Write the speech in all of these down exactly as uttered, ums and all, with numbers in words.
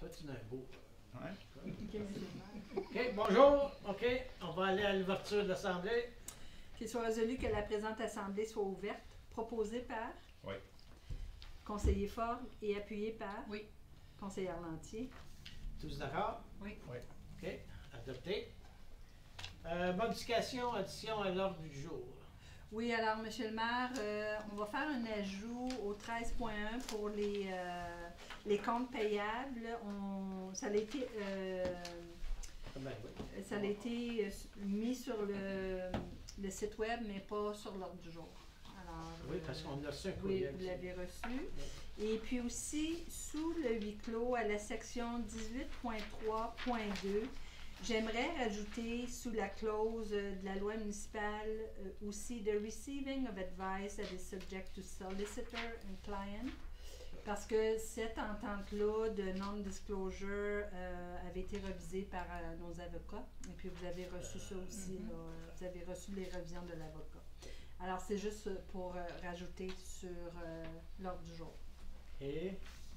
Toi, tu es un beau. Ouais. OK, bonjour. OK, on va aller à l'ouverture de l'Assemblée. Qu'il soit résolu que la présente Assemblée soit ouverte, proposée par Oui. conseiller Ford et appuyée par Oui. conseillère Lantier. Tous d'accord? Oui. Oui. OK, adopté. Euh, modification, addition à l'ordre du jour. Oui, alors, Monsieur le maire, euh, on va faire un ajout au treize point un pour les, euh, les comptes payables. On, ça a été, euh, Ben oui. ça a été mis sur le, le site web, mais pas sur l'ordre du jour. Alors, Oui, parce qu'on a reçu un oui, courriel. vous l'avez reçu. Et puis aussi, sous le huis clos, à la section dix-huit point trois point deux, j'aimerais rajouter sous la clause de la loi municipale euh, aussi « the receiving of advice that is subject to solicitor and client », parce que cette entente-là de non-disclosure euh, avait été révisée par euh, nos avocats. Et puis vous avez reçu ça aussi, Mm-hmm. là, vous avez reçu les révisions de l'avocat. Alors c'est juste pour euh, rajouter sur euh, l'ordre du jour. Et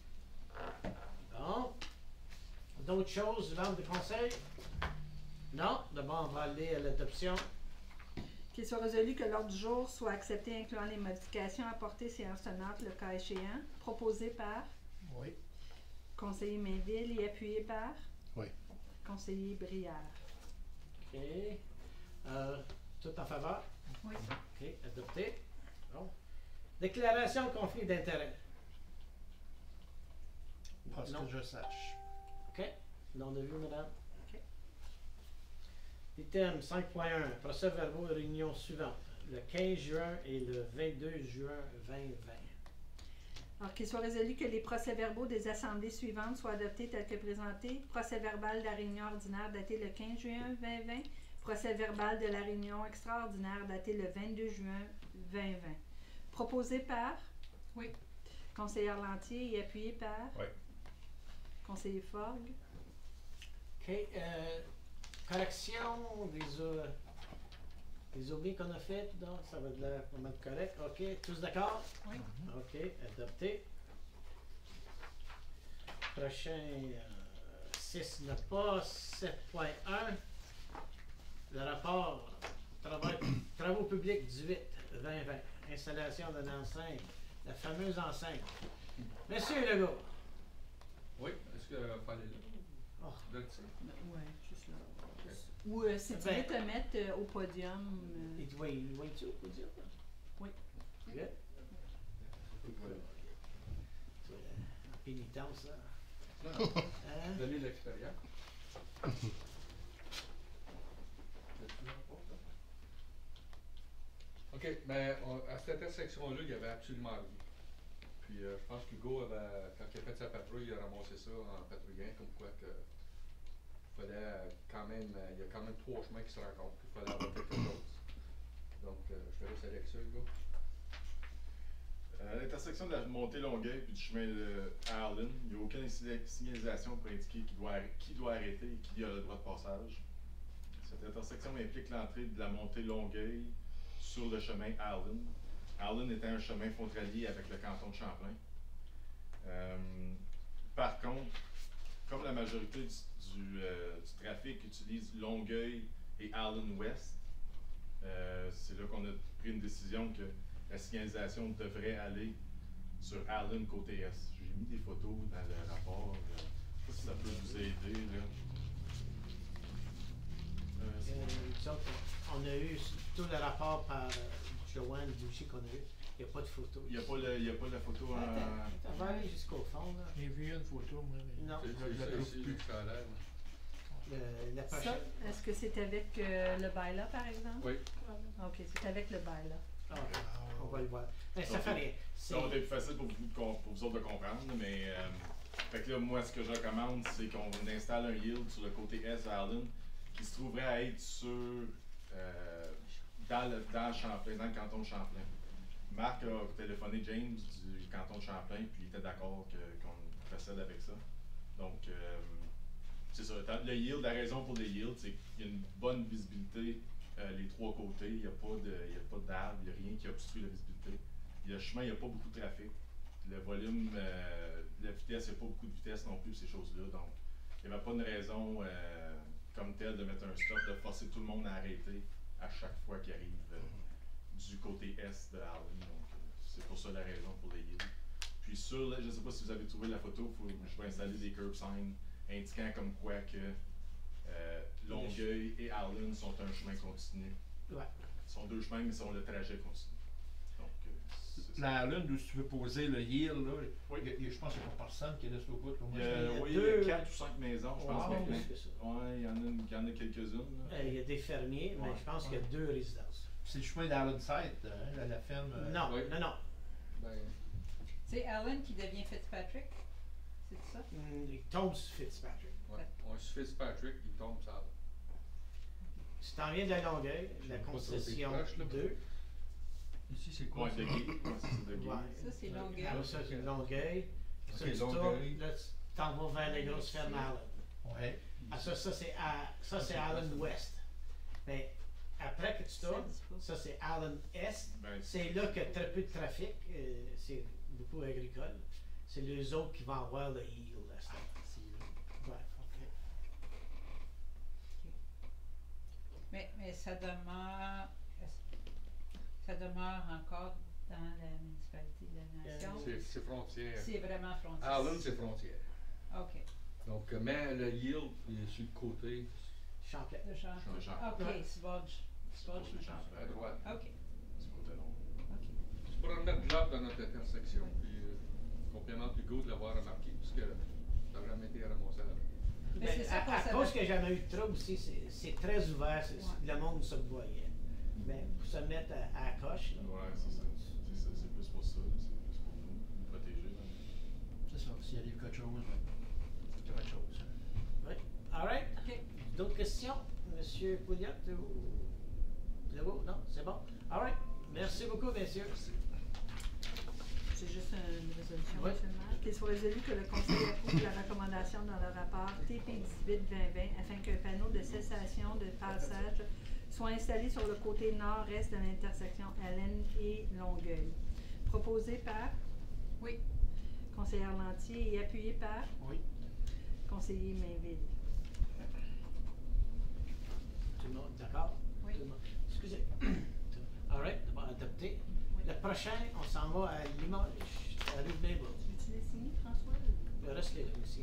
bon. D'autres choses, membre du conseil? Non? D'abord, on va aller à l'adoption. Qu'il soit résolu que l'ordre du jour soit accepté incluant les modifications apportées séance tenante le cas échéant, proposé par Oui. conseiller Mainville et appuyé par Oui. conseiller Brière. OK. Euh, tout en faveur? Oui. OK, adopté. Bon. Déclaration de conflit d'intérêt. Pas ce Non. que je sache. OK. Non de vue, madame. OK. Item cinq point un. Procès verbaux de réunion suivante. Le quinze juin et le vingt-deux juin vingt vingt. Alors qu'il soit résolu que les procès-verbaux des assemblées suivantes soient adoptés tels que présentés. Procès verbal de la réunion ordinaire daté le quinze juin vingt vingt. Procès verbal de la réunion extraordinaire daté le vingt-deux juin vingt vingt. Proposé par Oui. conseillère Lantier et appuyé par Oui. conseiller Forgue. OK. Euh, correction des, euh, des oublis qu'on a fait. Donc, ça va de l'air pas mal correct. OK. Tous d'accord? Oui. OK. Adopté. Prochain, euh, six n'a pas. sept point un. Le rapport travail, travaux publics dix-huit vingt vingt. Installation d'une enceinte. La fameuse enceinte. Monsieur Legault. Oui, est-ce qu'il fallait là? Oh. Là, tu sais. Oui, juste là. Ou euh, si tu Ben- veux te mettre euh, au podium. euh, Il doit, il doit être où, faut dire? Oui. Good. Tu vois, la pénitence, là. Non, non. Hein? Donner l'expérience. OK, mais on- à cette intersection-là, il y avait absolument rien. Puis euh, je pense qu'Hugo, avait, quand il a fait sa patrouille, il a ramassé ça en patrouillant, comme quoi que fallait euh, quand même, euh, il y a quand même trois chemins qui se rencontrent, puis il fallait avoir quelque chose. Donc, euh, je te laisse aller avec ça, Hugo. Euh, à l'intersection de la montée Longueuil puis du chemin de Harlan, il n'y a aucune signalisation pour indiquer qui doit, qui doit arrêter et qui a le droit de passage. Cette intersection implique l'entrée de la montée Longueuil sur le chemin Harlan. Harlan étant un chemin frontalier avec le canton de Champlain. Euh, par contre, comme la majorité du, du, euh, du trafic utilise Longueuil et Harlan Ouest, euh, c'est là qu'on a pris une décision que la signalisation devrait aller sur Harlan côté Est. J'ai mis des photos dans le rapport. Euh, je sais pas si ça peut vous aider. Là. Euh, c'est- Euh, nous autres, on a eu tout le rapport par euh, Joanne Boucher qu'on a eu. Il n'y a pas de photo. Il n'y a, pas le- il y a pas la photo en. Attends, attends, on va aller jusqu'au fond, là. J'ai vu une photo, moi. mais- Non. C'est Je la c'est- trouve c'est plus. lui que ça a l'air. Le, la Ça, prochaine. est-ce que c'est avec euh, le bail là, par exemple? Oui. OK, c'est avec le bail là. Ah, on va le voir. Mais ça Ok. fait rien. C'est- Ça va être plus facile pour vous, de com- pour vous autres de comprendre, mais euh, fait que là, moi, ce que je recommande, c'est qu'on installe un yield sur le côté Est de Harlan qui se trouverait à être sur euh, dans, le, dans le Champlain, dans le canton de Champlain. Marc a téléphoné James du canton de Champlain, puis il était d'accord que- qu'on procède avec ça. Donc, euh, c'est ça. Le yield, la raison pour le yield, c'est qu'il y a une bonne visibilité euh, les trois côtés. Il n'y a pas de, il y a pas d'arbres, il n'y a rien qui obstrue la visibilité. Il y a le chemin, il n'y a pas beaucoup de trafic. Le volume, euh, le vitesse, il n'y a pas beaucoup de vitesse non plus, ces choses-là. Donc, il n'y avait pas une raison euh, comme telle de mettre un stop, de forcer tout le monde à arrêter à chaque fois qu'il arrive euh, du côté est de Allen. Donc, euh, c'est pour ça la raison pour les yields. Puis sur, là, je ne sais pas si vous avez trouvé la photo, faut, je vais installer des curb signs indiquant comme quoi que euh, Longueuil et Allen sont un chemin continu. Ouais. Ils sont deux chemins, mais sont le trajet continu. Donc, euh, c'est ça. La lune, d'où tu veux poser le yield, là, Oui. il y a- il y a- je pense qu'il n'y a pas personne qui reste au bout. Comme Il moi, y je a, il y a oui, deux- il y a quatre ou cinq maisons, je pense. Ah, maintenant. oui, c'est ça. Ouais, il y en a, une- il y en a quelques-unes. là. Euh, Il y a des fermiers, mais Ouais. je pense qu'il y a deux résidences. C'est le chemin d'Allenside, hein, la, la ferme. euh, Non, oui. non, non. Ben, C'est Allen qui devient Fitzpatrick? C'est ça? Mm, Il tombe sur Fitzpatrick. ouais. On se Fitzpatrick, il tombe ça. Si t'en viens de la Longueuil, Je la sais pas trop concession c'est proche, là. deux. Ici, c'est Ouais, quoi? de ça? Guy. Ouais, c'est ça, de Guy. Ouais. Ça, c'est Longueuil. Alors ça, c'est Longueuil. Ça, Ok, tu Longueuil. tournes, là, tu t'en vas vers les grosses fermes Allen. Ouais. Ah, ça, ça c'est à- ça, c'est Allen Ouest. Mais après que tu Ça tournes, dit pas. ça, c'est Allen Est. Ben, C'est là qu'il y a très peu de trafic. euh, c'est beaucoup agricole. C'est les autres qui vont avoir le yield à ce temps. Ouais, ok. Mais, mais ça demeure. Ça demeure encore dans la municipalité de la Nation. C'est c'est frontière. C'est vraiment frontière. Allen, c'est frontière. OK. Donc, euh, mais le yield, il est sur le côté, Champlain. Le champ. Le champ. OK, Ouais. c'est bon. C'est bon, côté champ. à droite. OK. C'est côté long. OK. Tu pourras remettre de l'ordre dans notre intersection, puis euh, complémente Hugo de l'avoir remarqué, parce que ça a vraiment été ramassé à la Mais Ben, c'est ça qu'on à, à savait. cause qu'il n'y a jamais eu de trouble aussi, c'est c'est très ouvert, c'est- Ouais. le monde se voyait. Mais pour se mettre à, à la coche, là, Ouais, c'est ça. C'est ça, c'est plus pour ça. là. C'est plus pour nous, nous protéger. là. C'est ça, s'il arrive quelque chose, c'est autre chose. oui. All right. OK. D'autres questions, Monsieur Pouliot ou Legault? Non, c'est bon. All right. Merci beaucoup, messieurs. C'est juste une résolution Oui. seulement. Qu'il soit résolu que le Conseil approuve la recommandation dans le rapport T P dix-huit vingt vingt afin qu'un panneau de cessation de passage soit installé sur le côté nord-est de l'intersection Allen et Longueuil. Proposé par Oui. conseillère Lantier et appuyé par Oui. conseiller Mainville. Tout le monde d'accord? Oui. Tout le monde. Excusez. All right, bon, adopté. Oui. Le prochain, on s'en va à Limoges, à rue Mabel. Tu veux-tu les signer, François? Le reste, les ici.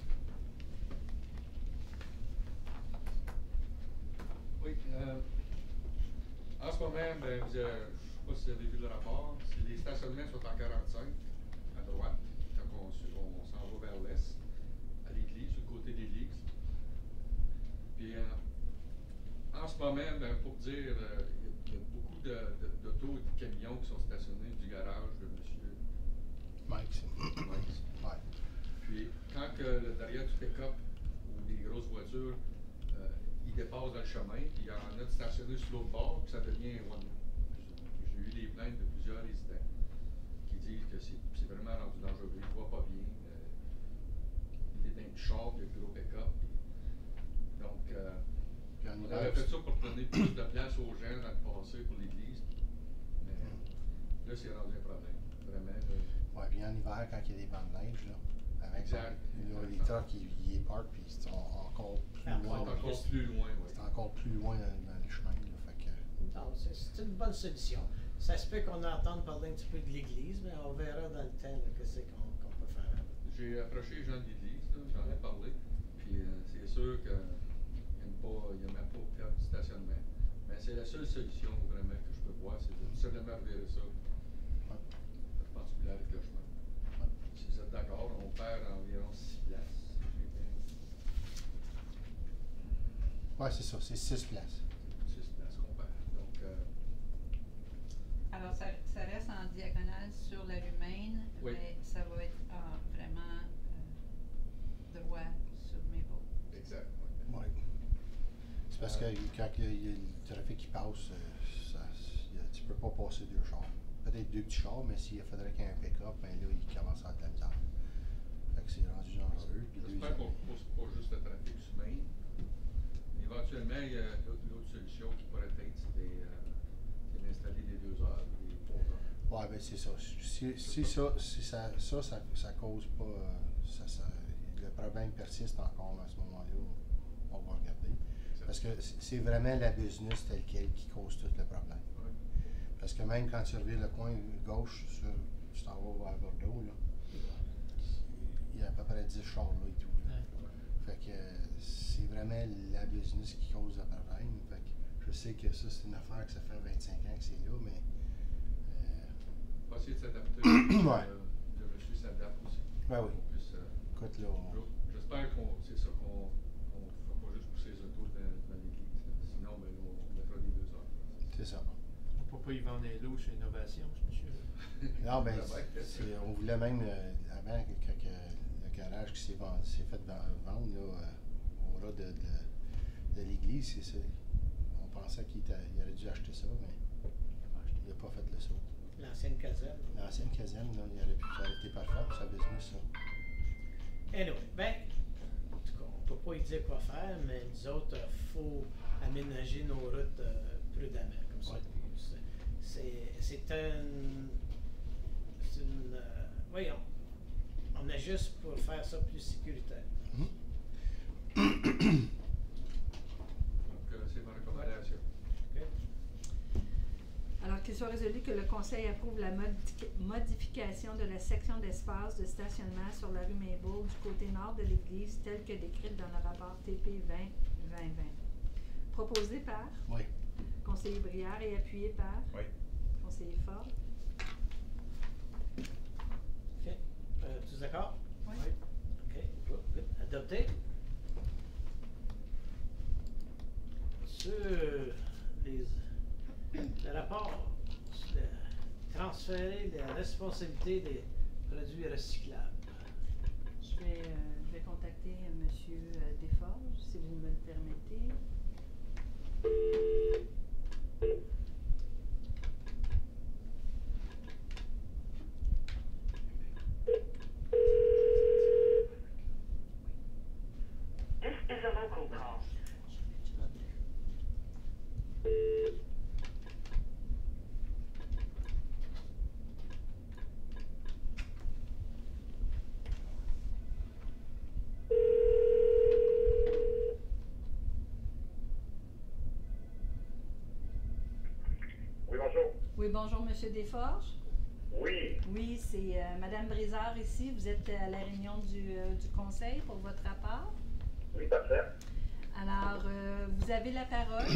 Oui. Euh, en ce moment, ben, vous avez, je ne sais pas si vous avez vu le rapport, c'est les stationnements sont en quarante-cinq à droite, quand on, su- on s'en va vers l'est, à l'église, sur le côté de l'église. Puis euh, en ce moment, ben, pour dire, euh, il y, a- il y a beaucoup de, de, d'autos et de camions qui sont stationnés du garage de monsieur Mike, c'est. Mike. Ouais. Puis, quand que le derrière du pick-up ou des grosses voitures, euh, ils dépassent dans le chemin, puis il y en a de stationnés sur l'autre bord, puis ça devient un one-way. J'ai eu des plaintes de plusieurs résidents qui disent que c'est c'est vraiment rendu dangereux, ils ne voient pas bien. Euh, il est dans un char, il y a le gros pick-up. puis- Donc, euh, Puis en on hiver, avait fait ça pour donner plus de place aux gens dans le passé pour l'église. Mais là, c'est rendu un problème. Vraiment. là. Ouais, puis en hiver, quand il y a des bancs de neige, là, avec Exact. il y a les trucks, ils, ils les parkent, puis ils sont encore plus Ah, loin. C'est ouais. encore plus loin, oui. C'est encore plus loin dans, dans les chemins, là, fait que... Non, c'est c'est une bonne solution. Ça se peut qu'on entende parler un petit peu de l'Église, mais on verra dans le temps là, que c'est qu'on qu'on peut faire. J'ai approché les gens de l'église, là, j'en ai parlé, puis euh, c'est sûr qu'ils n'aiment pas, ils n'aiment pas faire du stationnement. Mais c'est la seule solution vraiment que je peux voir, c'est de simplement revirer ça Ouais. perpendiculaire avec le chemin. Ouais. Si vous êtes d'accord, on perd environ six places. J'ai bien Ouais, c'est ça, c'est six places. six places qu'on perd. Donc, euh, Alors, ça, ça reste en diagonale sur la rue Maine, Oui. mais ça va être euh, vraiment euh, droit sur Maple. exact. Ouais. C'est parce que quand il y a, il y a le trafic qui passe, euh, ça, il y a- tu peux pas passer deux chars. Peut-être deux petits chars, mais s'il faudrait qu'il y ait un pick-up, ben là, il commence à être de la misère. Fait que c'est rendu dangereux. Puis J'espère deuxième- qu'on ne pose pas juste le trafic sur Main. Éventuellement, il y a l'autre l'autre solution qui pourrait être, c'est des, euh, c'est d'installer des deux heures, des trois heures. Ouais, ben c'est ça. Si, si ça, si ça, ça, ça, ça cause pas. euh, Ça, ça, le problème persiste encore à ce moment-là, on va regarder. Parce que c'est c'est vraiment la business telle quelle qui cause tout le problème. Ouais. Parce que même quand tu reviens le coin gauche, sur, tu t'en vas vers Bordeaux, là, il y a à peu près dix chars là et tout. Là. Ouais. Fait que euh, c'est vraiment la business qui cause le problème. Fait que je sais que ça, c'est une affaire que ça fait vingt-cinq ans que c'est là, mais. On va essayer de s'adapter. Ouais. Euh, le monsieur s'adapte aussi. Ben oui. On puisse, euh, Écoute, là, on- je- J'espère qu'on c'est ça qu'on on ne fera pas juste pousser les autos dans, dans l'église. là. Sinon, ben, on, on mettra des deux heures. c'est ça. On ne peut pas y vendre des lots chez Innovation, ce monsieur-là. Non, ben, Ouais. c'est- on voulait même, euh, avant, que, que- que le garage qui s'est vendu- s'est fait ven- vendre là, euh, au ras de, de, de l'église, c'est ça. On pensait qu'il était- il aurait dû acheter ça, mais il n'a pas fait le saut. L'ancienne caserne. L'ancienne caserne, là, il aurait pu, ça aurait été parfait pour sa business, ça. Anyway, ben, en tout cas, on peut pas y dire quoi faire, mais nous autres, il faut aménager nos routes euh, prudemment, comme ça. Ouais. C'est- C'est c'est un. C'est une. euh, voyons. On est juste pour faire ça plus sécuritaire. Mhm. Donc, euh, c'est ma recommandation. OK? Alors qu'il soit résolu que le Conseil approuve la modi- modification de la section d'espace de stationnement sur la rue Maybole du côté nord de l'église telle que décrite dans le rapport T P vingt vingt vingt. Proposé par Oui. conseiller Brière et appuyé par Oui. conseiller Ford. OK. Euh, tous d'accord? Oui. OK. Good, good. Adopté. Sur les, le rapport sur le- transférer la responsabilité des produits recyclables. Je vais, euh, je vais contacter euh, Monsieur euh, Desforges, si vous me le permettez. This is a local call. Oui, bonjour. Oui, bonjour Monsieur Desforges. Oui, Oui, c'est euh, Madame Brizard ici. Vous êtes à la réunion du, euh, du conseil pour votre rapport. oui, parfait. Alors, euh, vous avez la parole.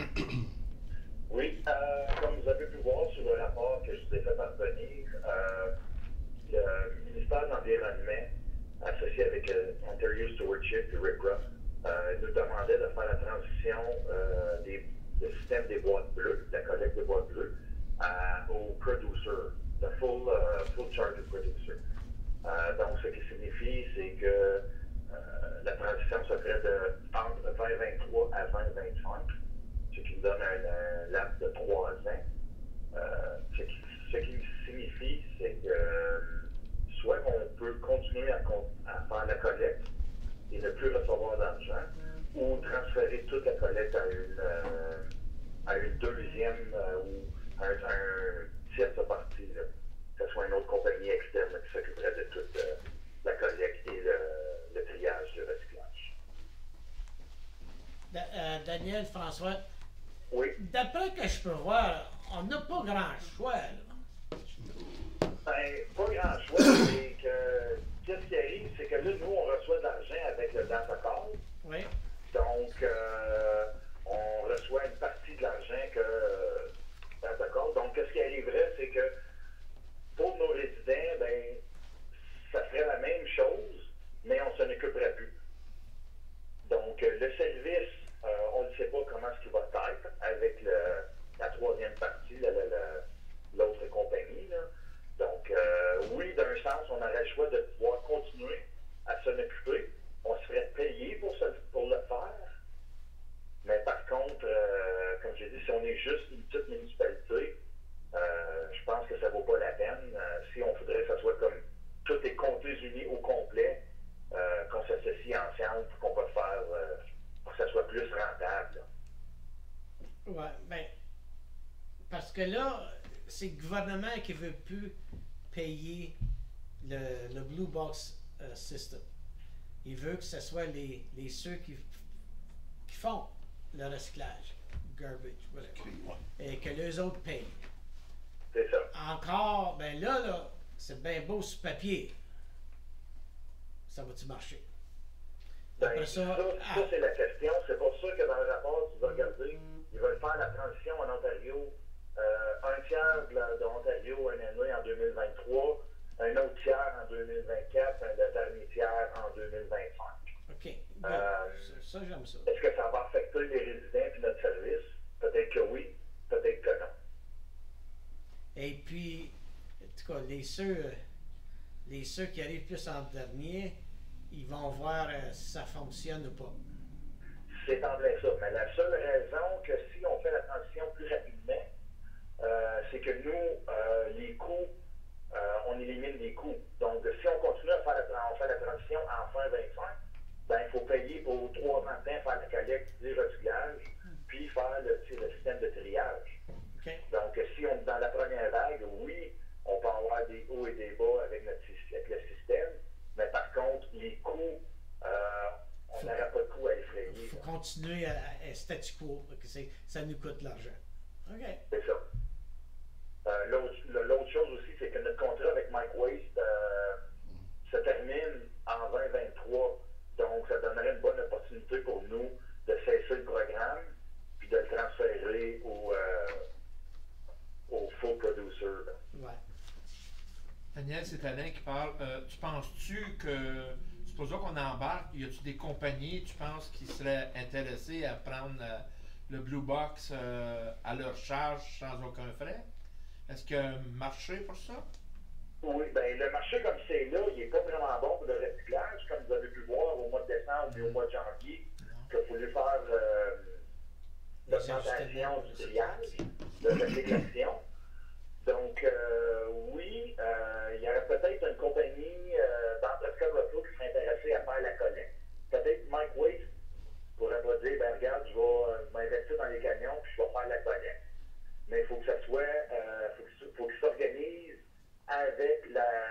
Oui, euh, comme vous avez pu voir sur le rapport que je vous ai fait parvenir, euh, le ministère de l'Environnement, associé avec euh, Ontario Stewardship et R I C R A, euh, nous demandait de faire la transition euh, des, du système des boîtes bleues, de la collecte des boîtes bleues, à- au producer, le full, euh, full charge producer. Euh, donc, ce qui signifie, c'est que euh, la transition se ferait de entre vingt vingt-trois à vingt vingt-cinq, ce qui nous donne un, un laps de trois ans. Euh, ce, qui, ce qui signifie, c'est que euh, soit on peut continuer à, con- à faire la collecte et ne plus recevoir d'argent, ou transférer toute la collecte à une, euh, à une deuxième euh, ou à un, à un tierce partie, là. Que ce soit une autre compagnie externe qui s'occuperait de toute euh, la collecte et le, le triage, le recyclage. Da- euh, Daniel, François, Oui. d'après que je peux voir, on n'a pas grand choix, là. Ben, pas grand choix, c'est que qu'est-ce qui arrive, c'est que là, nous, on reçoit de l'argent avec le data call. Oui. Donc, euh, on reçoit une partie de l'argent que euh, data call. Donc, qu'est-ce qui arriverait, c'est que pour nos résidents, ben, ça serait la même chose, mais on s'en occuperait plus. Donc, euh, le service, euh, on ne sait pas comment ce qu'il va être avec le, la troisième partie, la- la- la- l'autre compagnie, là. Donc, euh, oui, d'un sens, on aurait le choix de pouvoir continuer à s'en occuper. On se ferait payer pour, ce- pour le faire. Mais par contre, euh, comme j'ai dit, si on est juste une petite municipalité, euh, je pense que ça ne vaut pas la peine. Euh, si on voudrait que ça soit comme tout est comptés unis au complet, euh, qu'on s'associe ensemble pour qu'on peut faire, euh, pour que ça soit plus rentable, là. Ouais, ben, parce que là, c'est le gouvernement qui veut plus payer le, le Blue Box euh, System. Il veut que ce soit les, les ceux qui, qui font le recyclage, garbage, whatever, et que les autres payent. C'est ça. Encore, ben là, là, c'est bien beau sur papier. Ça va-tu marcher? Ben, Après ça, ça, ça, ah, c'est la question. C'est pour ça que dans le rapport, tu vas regarder, ils veulent faire la transition en Ontario. Euh, un tiers de, la- de Ontario N N A en deux mille vingt-trois, un autre tiers en deux mille vingt-quatre, un le dernier tiers en deux mille vingt-cinq. OK. Bon, Euh, ça, ça, j'aime ça. Est-ce que ça va affecter les résidents et notre service? Peut-être que oui, peut-être que non. Et puis, en tout cas, les ceux, les ceux qui arrivent plus en dernier, ils vont voir euh, si ça fonctionne ou pas. C'est en plein ça. Mais la seule raison que si on fait la transition plus rapidement, euh, c'est que nous, euh, les coûts, euh, on élimine les coûts. Donc, si on continue à faire la, tra- on fait la transition en fin vingt-cinq, ben, il faut payer pour trois ans de temps, faire la collecte, du recyclage, puis faire le, tu sais, le système de triage. OK? Donc, si on est dans la première vague, oui, on peut avoir des hauts et des bas avec, notre, syst- avec le système, mais par contre, les coûts, euh, on Faut- n'aura pas de coûts à effrayer. Il faut continuer à, à statu quo, que c'est- ça nous coûte de l'argent. OK. C'est ça. Euh, l'autre, le- l'autre chose aussi, c'est que notre contrat avec Mike Waste euh, se termine en vingt vingt-trois. Donc, ça donnerait une bonne opportunité pour nous de cesser le programme puis de le transférer au, euh, au full producer. là. Ouais. Daniel, c'est Alain qui parle. Euh, tu penses-tu que, supposons qu'on embarque, y a-tu des compagnies, tu penses, qui seraient intéressées à prendre euh, le Blue Box euh, à leur charge sans aucun frais? Est-ce qu'il y a un marché pour ça? Oui, bien, le marché comme c'est là, il n'est pas vraiment bon pour le recyclage, comme vous avez pu voir au mois de décembre et au mois de janvier, qu'il a fallu faire euh, Les l'augmentation ajustements, du c'est triage, ça. de recyclation. Donc, euh, oui, euh, il y aurait peut-être une compagnie euh, dans Prescott Russell qui serait intéressée à faire la collecte. Peut-être Mike Waste pourrait pas dire, ben regarde, je vais euh, m'investir dans les camions puis je vais faire la collecte. Mais il faut que ça soit, euh, faut que- faut qu'il s'organise avec la,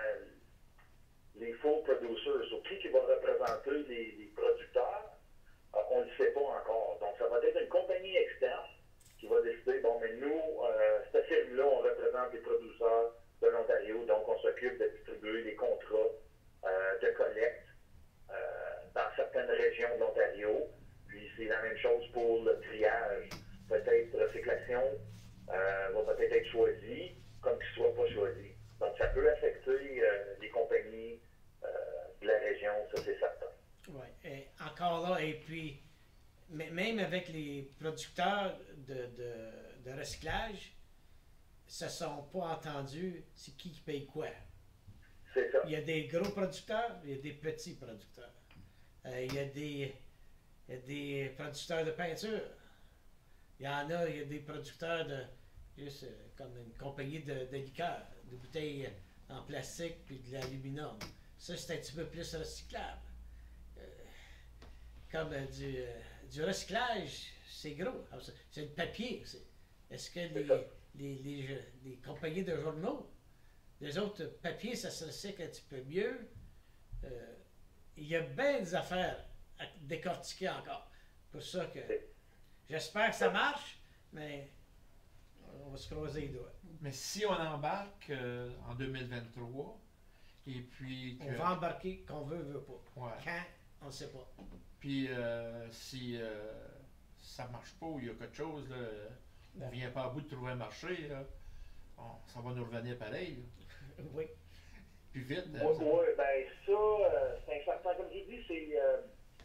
les full producers. Sur qui qui va représenter les, les producteurs, euh, on ne le sait pas encore. Donc, ça va être une compagnie externe qui va décider, bon, mais nous, euh, cette firme-là, on représente les producteurs de l'Ontario, donc on s'occupe de distribuer les contrats euh, de collecte euh, dans certaines régions de l'Ontario. Puis c'est la même chose pour le triage. Peut-être recyclation euh, va peut-être être choisi, comme qu'il ne soit pas choisi. Donc ça peut affecter euh, les compagnies euh, de la région, ça c'est certain. Oui, et encore là, et puis, m- même avec les producteurs de, de, de recyclage, se sont pas entendus c'est qui qui paye quoi. C'est ça. Il y a des gros producteurs, il y a des petits producteurs. Euh, il, y a des, il y a des producteurs de peinture. Il y en a, il y a des producteurs de, juste euh, comme une compagnie de, de liqueurs, de bouteilles en plastique puis de l'aluminium. Ça, c'est un petit peu plus recyclable. Euh, comme euh, du, euh, du recyclage, c'est gros. Alors, c'est- c'est le papier aussi. Est-ce que les, les, les, je- les compagnies de journaux, les autres papiers, ça se recycle un petit peu mieux? Euh, il y a bien des affaires à décortiquer encore. Pour ça que j'espère que ça marche, mais on va se croiser les doigts. Mais si on embarque euh, en deux mille vingt-trois, et puis que, On va embarquer qu'on veut, veut pas. ouais, Quand, on ne sait pas. puis euh, si euh, ça marche pas ou il y a quelque chose, là, on Ouais. vient pas à bout de trouver un marché, là, on- ça va nous revenir pareil, là. Oui. Plus vite. hein, Oui, ça- oui, ben ça, euh, c'est incertain. Comme je dis, c'est, euh,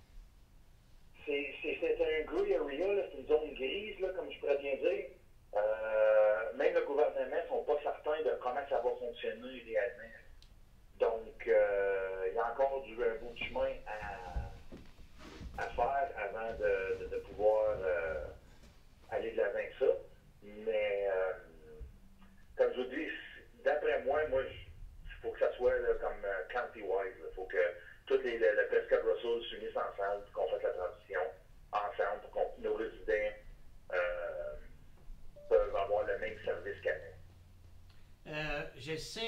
c'est, c'est, c'est un grey area, là, c'est une zone grise, là, comme je pourrais bien dire. Euh, même le gouvernement ne sont pas certains de comment ça va fonctionner réellement. Donc, euh, il y a encore du, un bout de chemin à, à faire avant de, de, de pouvoir euh, aller de l'avant avec ça. Mais, euh, comme je vous dis, d'après moi, moi, il faut que ça soit là, comme euh, county-wise. Il faut que tous les, le, le Prescott Russell s'unissent ensemble, qu'on fasse la transition ensemble pour que nos résidents euh, peuvent avoir le même service qu'avant.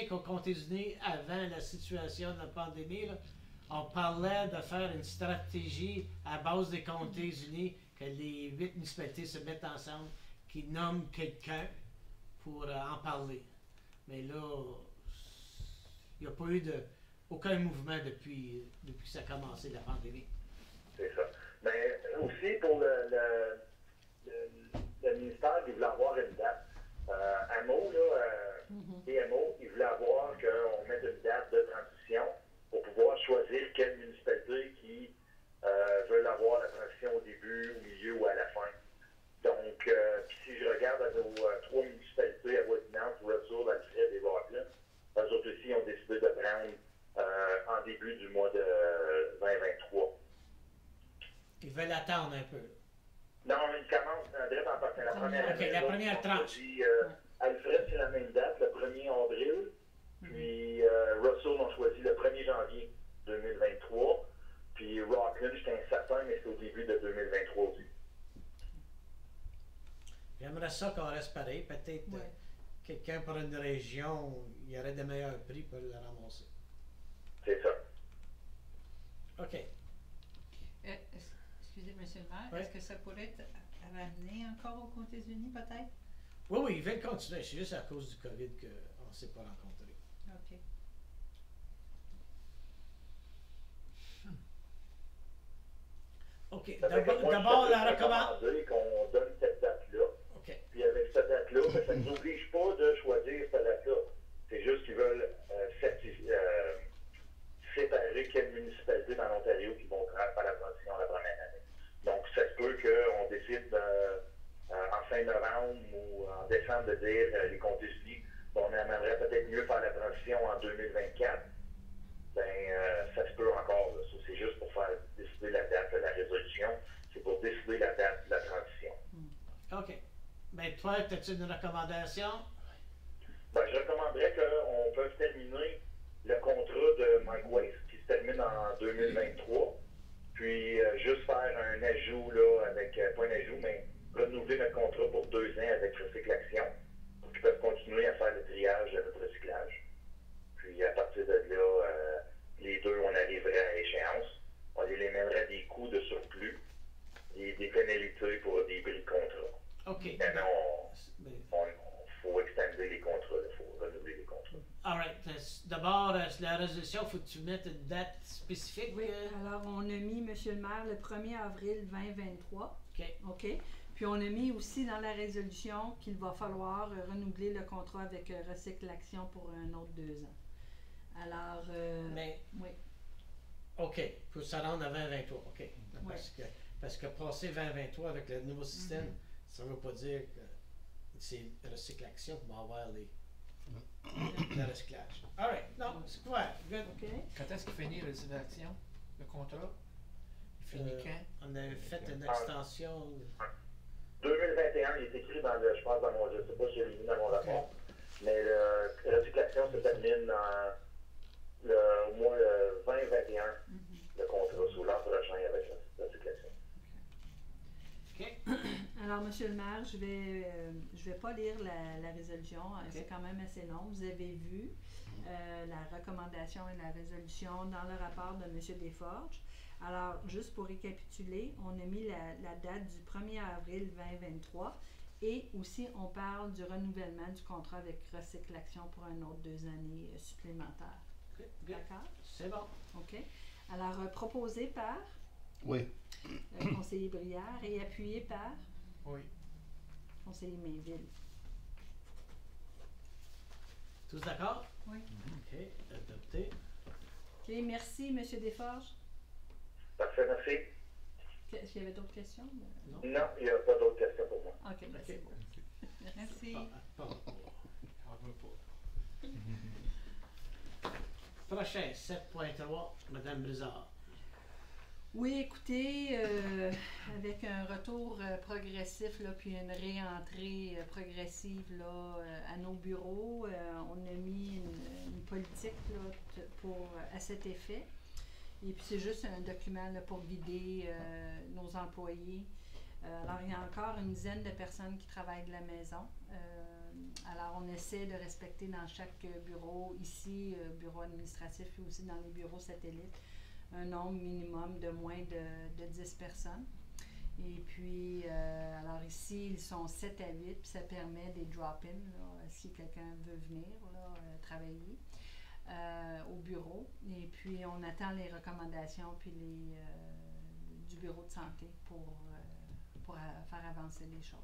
sais qu'au Comtés-Unis, avant la situation de la pandémie, là, on parlait de faire une stratégie à base des Comtés-Unis, que les huit municipalités se mettent ensemble, qui nomment quelqu'un pour euh, en parler. Mais là, il n'y a pas eu de, aucun mouvement depuis, depuis que ça a commencé la pandémie. C'est ça. Mais aussi, pour le, le, le, le ministère, il voulait avoir une date. Euh, A M O, là, euh, Mhm. P M O, il voulait avoir qu'on mette une date de transition pour pouvoir choisir quelle municipalité qui euh, veulent avoir la transition au début, au milieu ou à la fin. Donc, euh, puis si je regarde à nos euh, trois municipalités, à Wetmount, Russell, Alfred et Rockland, eux autres aussi ont décidé de prendre euh, en début du mois de vingt vingt-trois. Ils veulent attendre un peu. Non, il commence en direct en partant. La première Ok, la année, première on tranche. choisit, euh, Alfred, c'est la même date, le premier avril. Puis euh, Russell, on choisit le premier janvier deux mille vingt-trois. Puis Rockland, j'étais incertain, mais c'est au début de deux mille vingt-trois aussi. J'aimerais ça qu'on reste pareil. Peut-être Ouais. euh, quelqu'un pour une région, il y aurait de meilleurs prix pour le ramasser. C'est ça. OK. Euh, est-ce- excusez, Monsieur le maire, Oui. est-ce que ça pourrait être ramené encore aux Comtés-Unis, peut-être? Oui, oui, ils veulent continuer. C'est juste à cause du COVID qu'on ne s'est pas rencontrés. OK. OK. Ça fait que D'abord, moi, d'abord, je la serais recommande. recommandé qu'on donne cette date-là. OK. Puis avec cette date-là, ben, ça ne nous oblige pas de choisir cette date-là. C'est juste qu'ils veulent euh, certifier, euh, séparer quelles municipalités dans l'Ontario qui vont faire la transition la première année. Donc, ça se peut qu'on décide euh, euh, en fin novembre ou en décembre de dire euh, les Comtés-Unis, on aimerait peut-être mieux faire la transition en deux mille vingt-quatre. Ben, euh, ça se peut encore. Là. Ça, c'est juste pour faire décider la date de la résolution. C'est pour décider la date de la transition. OK. Ben, toi, as-tu une recommandation? Ben, je recommanderais qu'on peut terminer le contrat de Mike Waste qui se termine en deux mille vingt-trois. Puis euh, juste faire un ajout, là, avec, euh, pas un ajout, mais renouveler notre contrat pour deux ans avec Recycle Action pour qu'ils peuvent continuer à faire le triage de notre recyclage. Puis à partir de là, euh, les deux, on arriverait à échéance. On les mènerait des coûts de surplus, des, des pénalités pour des bris de contrat. OK. Maintenant, Ben, on, on faut extender les contrats, il faut renouveler les contrats. all right. Euh, D'abord, euh, la résolution, il faut que tu mettes une date spécifique. Oui, euh, alors on a mis, Monsieur le maire, le premier avril vingt vingt-trois. OK. OK. Puis on a mis aussi dans la résolution qu'il va falloir euh, renouveler le contrat avec euh, Recycle Action pour un autre deux ans. Alors, euh, Mais, oui. OK. Faut se rendre à vingt vingt-trois. OK. Parce, que, parce que passer vingt vingt-trois avec le nouveau système, Mhm. ça ne veut pas dire que c'est Recycle Action qui va avoir les, le recyclage. All right. Non, c'est quoi? Good. OK. Quand est-ce qu'il finit le action, le contrat? Il finit Euh, quand? On a fait une extension. deux mille vingt et un, il est écrit dans le, je pense, dans mon, je sais pas si je l'ai mis dans mon rapport, mais le recyclation se termine dans le mois euh, vingt vingt et un, le contrat sous l'an prochain avec la recyclation. OK. Alors, Monsieur le maire, je vais, euh, je vais pas lire la, la résolution. hein, C'est quand même assez long. Vous avez vu euh, la recommandation et la résolution dans le rapport de Monsieur Desforges. Alors, juste pour récapituler, on a mis la, la date du premier avril vingt vingt-trois et aussi on parle du renouvellement du contrat avec Recycle Action pour un autre deux années euh, supplémentaires. Good, good. D'accord? C'est bon. OK. Alors, euh, proposé par Oui. le conseiller Brière et appuyé par Oui. conseiller Mainville. Tous d'accord? Oui. OK. Adopté. OK, merci, Monsieur Desforges. Parfait, merci. Est-ce qu'il y avait d'autres questions? Non? Non, il n'y a pas d'autres questions pour moi. OK, ben OK. c'est bon. Merci. Pas- pas- On veut pas. Prochain, sept point trois, Madame Brizard. Oui, écoutez, euh, avec un retour euh, progressif, là, puis une réentrée euh, progressive là, euh, à nos bureaux, euh, on a mis une, une politique là, t- pour, à cet effet. Et puis c'est juste un document là, pour guider euh, nos employés. Euh, alors il y a encore une dizaine de personnes qui travaillent de la maison. Euh, alors, on essaie de respecter dans chaque bureau, ici, euh, bureau administratif et aussi dans les bureaux satellites, un nombre minimum de moins de, de dix personnes. Et puis, euh, alors ici, ils sont sept à huit, puis ça permet des drop-in, là, si quelqu'un veut venir là, euh, travailler euh, au bureau. Et puis, on attend les recommandations puis les, euh, du bureau de santé pour, euh, pour euh, faire avancer les choses.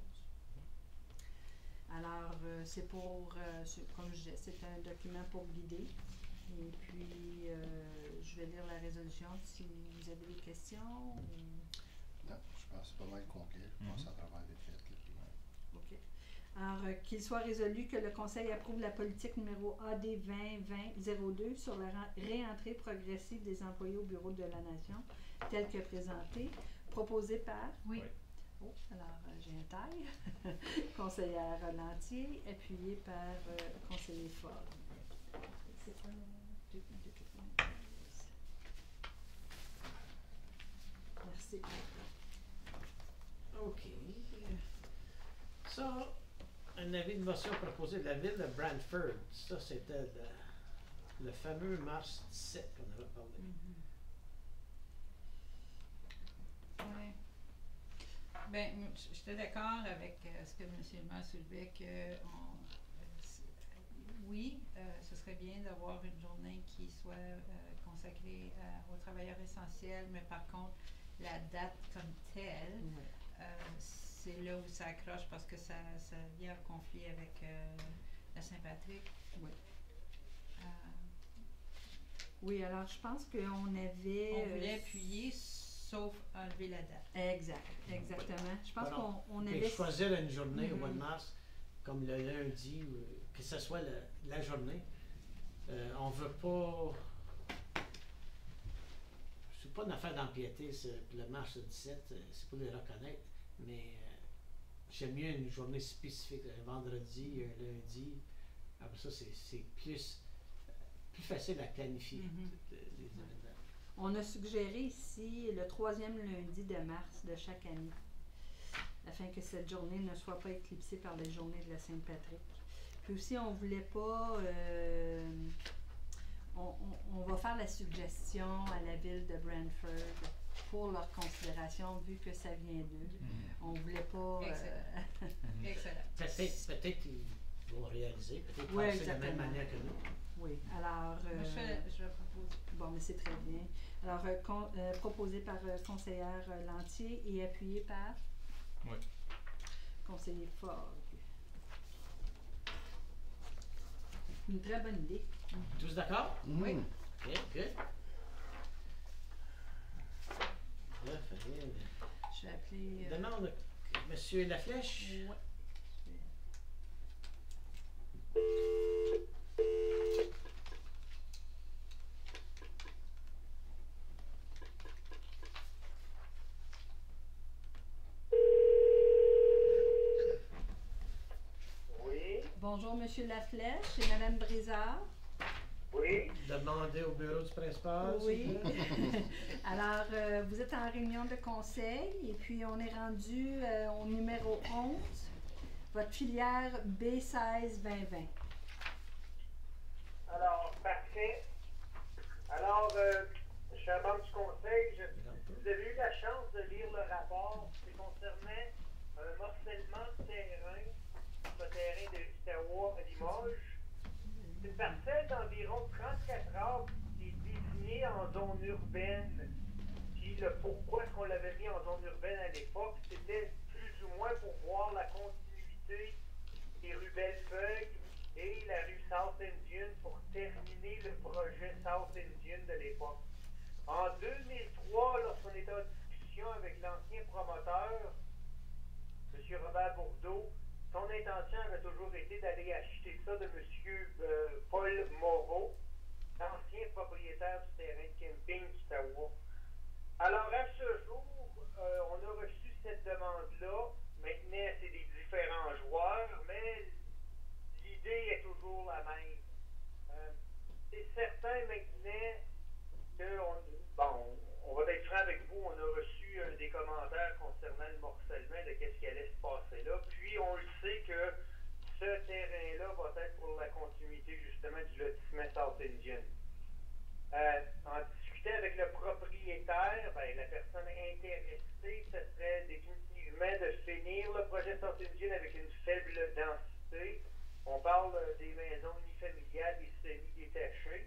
Alors, euh, c'est pour, euh, c'est- comme je disais, c'est un document pour guider. Et puis, euh, je vais lire la résolution si vous avez des questions. ou- Non, je pense que c'est pas mal complet. Je pense Mhm. à travers vite fait. Là, puis, ouais. OK. Alors, euh, qu'il soit résolu que le Conseil approuve la politique numéro A D vingt vingt zéro deux sur la ren- réentrée progressive des employés au bureau de la Nation, telle que présentée, proposée par... Oui. Oui. Oh, alors, euh, j'ai un taille. Conseillère Lantier, appuyée par euh, conseiller Ford. C'est quoi le... deux- deux quatre-vingt-quinze. Merci. OK. Ça, un avis de motion proposé de la ville de Brantford. Ça, c'était le, le fameux mars dix-sept qu'on avait parlé. Ouais. Ben, moi, j- j'étais d'accord avec euh, ce que M. le maire soulevait, que on, euh, c'est- euh, oui, euh, ce serait bien d'avoir une journée qui soit euh, consacrée à- aux travailleurs essentiels, mais par contre, la date comme telle, euh, c'est là où ça accroche parce que ça, ça vient en conflit avec euh, la Saint-Patrick. Oui. Euh, Oui, alors je pense qu'on avait... on euh, voulait appuyer, sauf enlever la date. Exact, exactement. Je pense Voilà. qu'on on Puis avait... choisir une journée au mois de Mhm. mars, comme le lundi, ou que ce soit le- la journée. Euh, on veut pas. C'est pas une affaire d'empiéter, c'est- puis le mars dix-sept, euh, c'est pour les reconnaître, mais euh, j'aime mieux une journée spécifique, un vendredi, un lundi. Après ça, c'est c'est plus, plus facile à planifier Mhm. euh, les événements. On a suggéré ici le troisième lundi de mars de chaque année, afin que cette journée ne soit pas éclipsée par les journées de la Saint-Patrick. Puis aussi, on voulait pas... euh, on, on- on va faire la suggestion à la ville de Brantford pour leur considération, vu que ça vient d'eux. On voulait pas... euh, Excellent. Excellent. Peut-être peut-être qu'ils vont réaliser, peut-être Ouais, penser de la même exactement. manière que nous. oui, alors... Moi, je, euh, fais, je vais proposer. Bon, mais c'est très bien. Alors, euh, con- euh, proposé par euh, conseillère euh, Lantier et appuyé par Oui. conseiller Fogg. Une très bonne idée. Tous d'accord? Oui. Mhm. OK, good. Là, fait, Je vais appeler... euh, demande Monsieur Laflèche. ouais. Oui, Bonjour, Monsieur Laflèche et Madame Brizard. oui, Demandez au bureau du principal. s'il Oui. vous plaît. Alors, euh, vous êtes en réunion de conseil et puis on est rendu euh, au numéro onze, votre filière B seize vingt vingt. alors, parfait. Alors, euh, je suis un membre du conseil. Je, vous avez eu la chance de lire le rapport qui concernait un morcellement de terrain, sur le terrain de Ottawa à Limoges. C'est une parcelle d'environ trente-quatre acres qui est désignée en zone urbaine. Puis le pourquoi est-ce qu'on l'avait mis en zone urbaine à l'époque, c'était plus ou moins pour voir la continuité des rues Bellefeuille et la rue South Indian pour terminer le projet South Indian de l'époque. En deux mille trois, lorsqu'on était en discussion avec l'ancien promoteur, M. Robert Bourdeau, son intention avait toujours été d'aller acheter ça de M. euh, Paul Moreau, ancien propriétaire du terrain de camping d'Ottawa. Alors, à ce jour, euh, on a reçu cette demande-là. Maintenant, c'est des différents joueurs, mais l'idée est toujours la même. Euh, c'est certain maintenant que, on, bon, on va être franc avec vous, on a reçu euh, des commentaires concernant le morcellement de qu'est-ce qui allait se passer là. Puis, on le sait que ce terrain propriétaire, ben, la personne intéressée, ce serait définitivement de finir le projet South Indian avec une faible densité. On parle euh, des maisons unifamiliales et semi-détachées.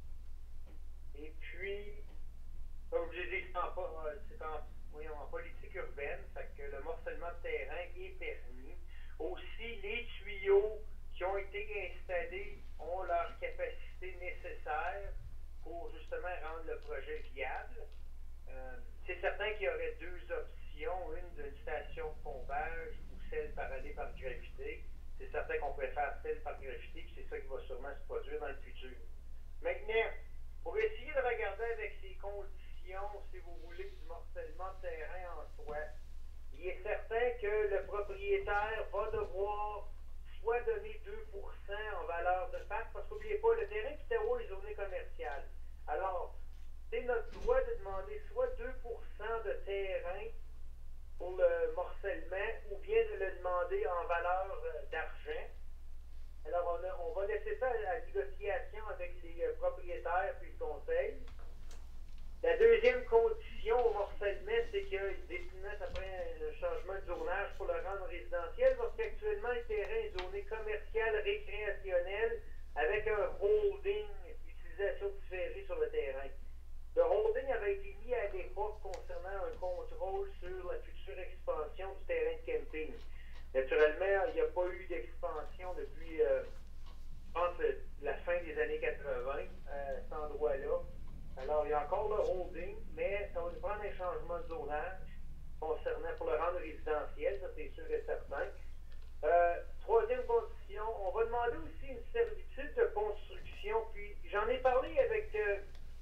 Et puis, comme je l'ai dit, c'est en, po- euh, c'est en, voyons, en politique urbaine, fait que le morcellement de terrain est permis. Aussi, les tuyaux qui ont été installés ont leur capacité nécessaire pour justement rendre le projet viable. Euh, c'est certain qu'il y aurait deux options, une d'une station de pompage ou celle par aller par gravité. C'est certain qu'on préfère celle par gravité, puis c'est ça qui va sûrement se produire dans le futur. Maintenant, pour essayer de regarder avec ces conditions, si vous voulez, du morcellement de terrain en soi, il est certain que le propriétaire va devoir soit donner deux pour cent en valeur de pacte, parce qu'oubliez pas, le terrain Kitao est zoné commercial. Alors, c'est notre droit de demander soit deux pour cent de terrain pour le morcellement, ou bien de le demander en valeur euh, d'argent. Alors, on, a, on va laisser ça à la négociation avec les euh, propriétaires puis le conseil. La deuxième condition au morcellement, c'est que définit après un changement de zonage pour le rendre résidentiel, parce qu'actuellement, le terrain est zoné commercial, récréationnel, avec un holding, utilisation différée sur le terrain. Le holding avait été mis à l'époque concernant un contrôle sur la future expansion du terrain de camping. Naturellement, il n'y a pas eu d'expansion depuis, euh, je pense, la fin des années quatre-vingt à cet endroit-là. Alors, il y a encore le holding, mais ça va nous prendre un changement de zonage concernant pour le rendre résidentiel, ça c'est sûr et certain. Euh, troisième condition, on va demander aussi une servitude de construction, puis j'en ai parlé avec euh,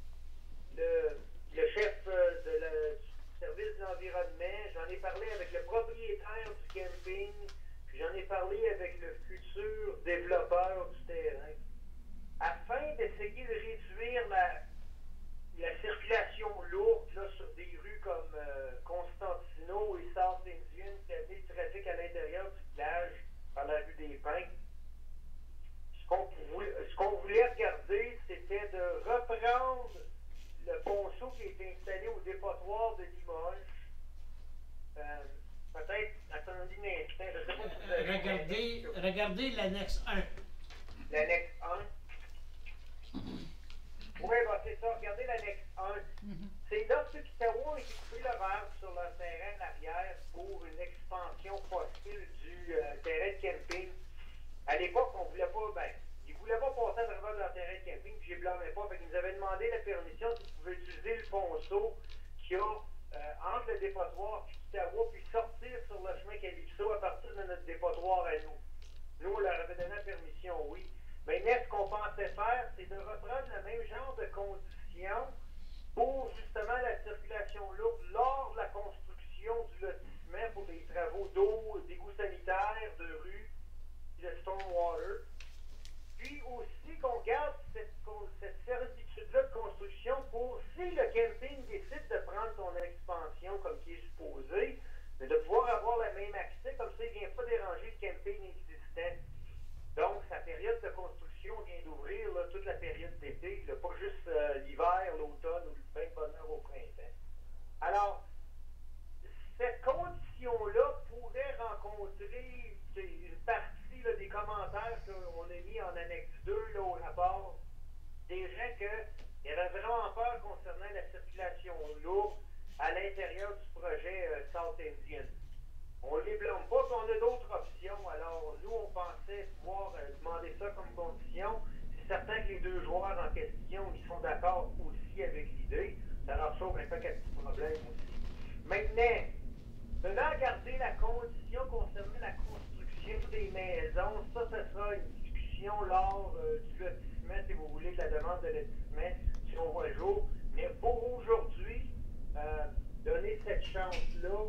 le, le chef euh, de la, du service de l'environnement, j'en ai parlé avec le propriétaire du camping, puis j'en ai parlé avec le futur développeur du terrain, afin d'essayer de réduire la la circulation lourde là, sur des rues comme euh, Constantino et South Indian, qui avait le trafic à l'intérieur du village par la rue des Pins. Ce qu'on voulait, ce qu'on voulait regarder, c'était de reprendre le ponceau qui a été installé au dépotoir de Limoges. Euh, peut-être, attendez un instant, je sais pas si vous avez Regardez, regardez l'annexe un. L'annexe un. Oui, ben c'est ça. Regardez l'annexe un. Mm-hmm. C'est là que Kitao a coupé le verre sur leur terrain en arrière pour une expansion possible du euh, terrain de camping. À l'époque, on voulait pas, ben, ils ne voulaient pas passer à travers leur terrain de camping, puis je ne blâmais pas. Fait qu'ils nous avaient demandé la permission s'ils pouvaient utiliser le ponceau qu'il y a euh, entre le dépotoir et Kitao, puis sortir sur le chemin Calypso à partir de notre dépotoir à nous. Nous, on leur avait donné la permission, oui. Maintenant, ce qu'on pensait faire, c'est de reprendre le même genre de conditions pour justement la circulation lourde lors de la construction du lotissement pour des travaux d'eau, d'égouts sanitaires, de rue, de stormwater. Puis aussi qu'on garde cette, cette servitude-là de construction pour, si le camping décide de prendre son expansion comme qui est supposé, mais de pouvoir avoir le même accès, comme ça il ne vient pas déranger le camping existant. Donc, sa période de construction vient d'ouvrir là, toute la période d'été, là, pas juste euh, l'hiver, l'automne ou le bain de bonheur au printemps. Alors, cette condition-là pourrait rencontrer une partie là, des commentaires qu'on a mis en annexe deux là, au rapport, des gens qui avaient vraiment peur concernant la circulation lourde à l'intérieur du projet euh, South Indian. On ne les blâme pas, puis on a d'autres options. Alors, nous, on pensait pouvoir euh, demander ça comme condition. C'est certain que les deux joueurs en question, ils sont d'accord aussi avec l'idée. Ça leur sauve un paquet de petits problèmes aussi. Maintenant, venant garder la condition concernant la construction des maisons, ça, ce sera une discussion lors euh, du lotissement, si vous voulez, de la demande de lotissement, si on voit le jour. Mais pour aujourd'hui, euh, donner cette chance-là,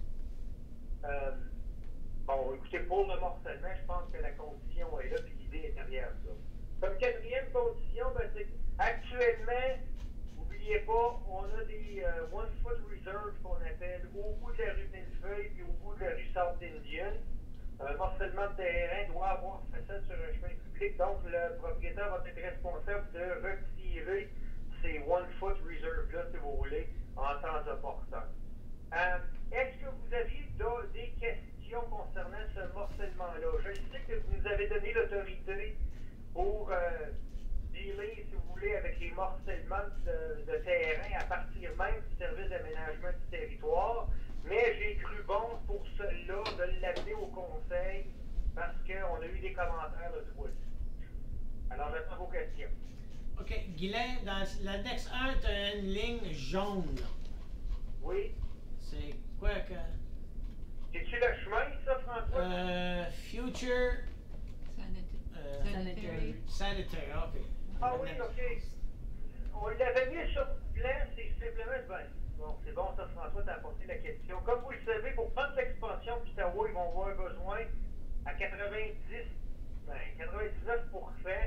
Euh, bon, écoutez, pour le morcellement, je pense que la condition est là, puis l'idée est derrière ça. Comme quatrième condition, ben, c'est actuellement, n'oubliez pas, on a des euh, one-foot reserve qu'on appelle au bout de la rue Millefeuille et au bout de la rue South Indian. Un morcellement de terrain doit avoir façade sur un chemin public, donc le propriétaire va être responsable de retirer ces one-foot reserve-là, si vous voulez, terrain à partir même du service d'aménagement du territoire, mais j'ai cru bon pour cela de l'amener au conseil parce qu'on a eu des commentaires de toi. Alors, j'attends vos questions. OK. Guylain, dans l'index un, tu as une ligne jaune. Oui. C'est quoi que. C'est-tu le chemin, ça, François? Euh. Future. Euh, Sanitary. Sanitary, OK. Ah oui, OK. On l'avait mis sur le plan, c'est simplement ben, bon, c'est bon, ça, François, t'as apporté la question. Comme vous le savez, pour prendre l'expansion d'Ottawa, ils vont avoir besoin à quatre-vingt-dix, ben, quatre-vingt-dix-neuf pour cent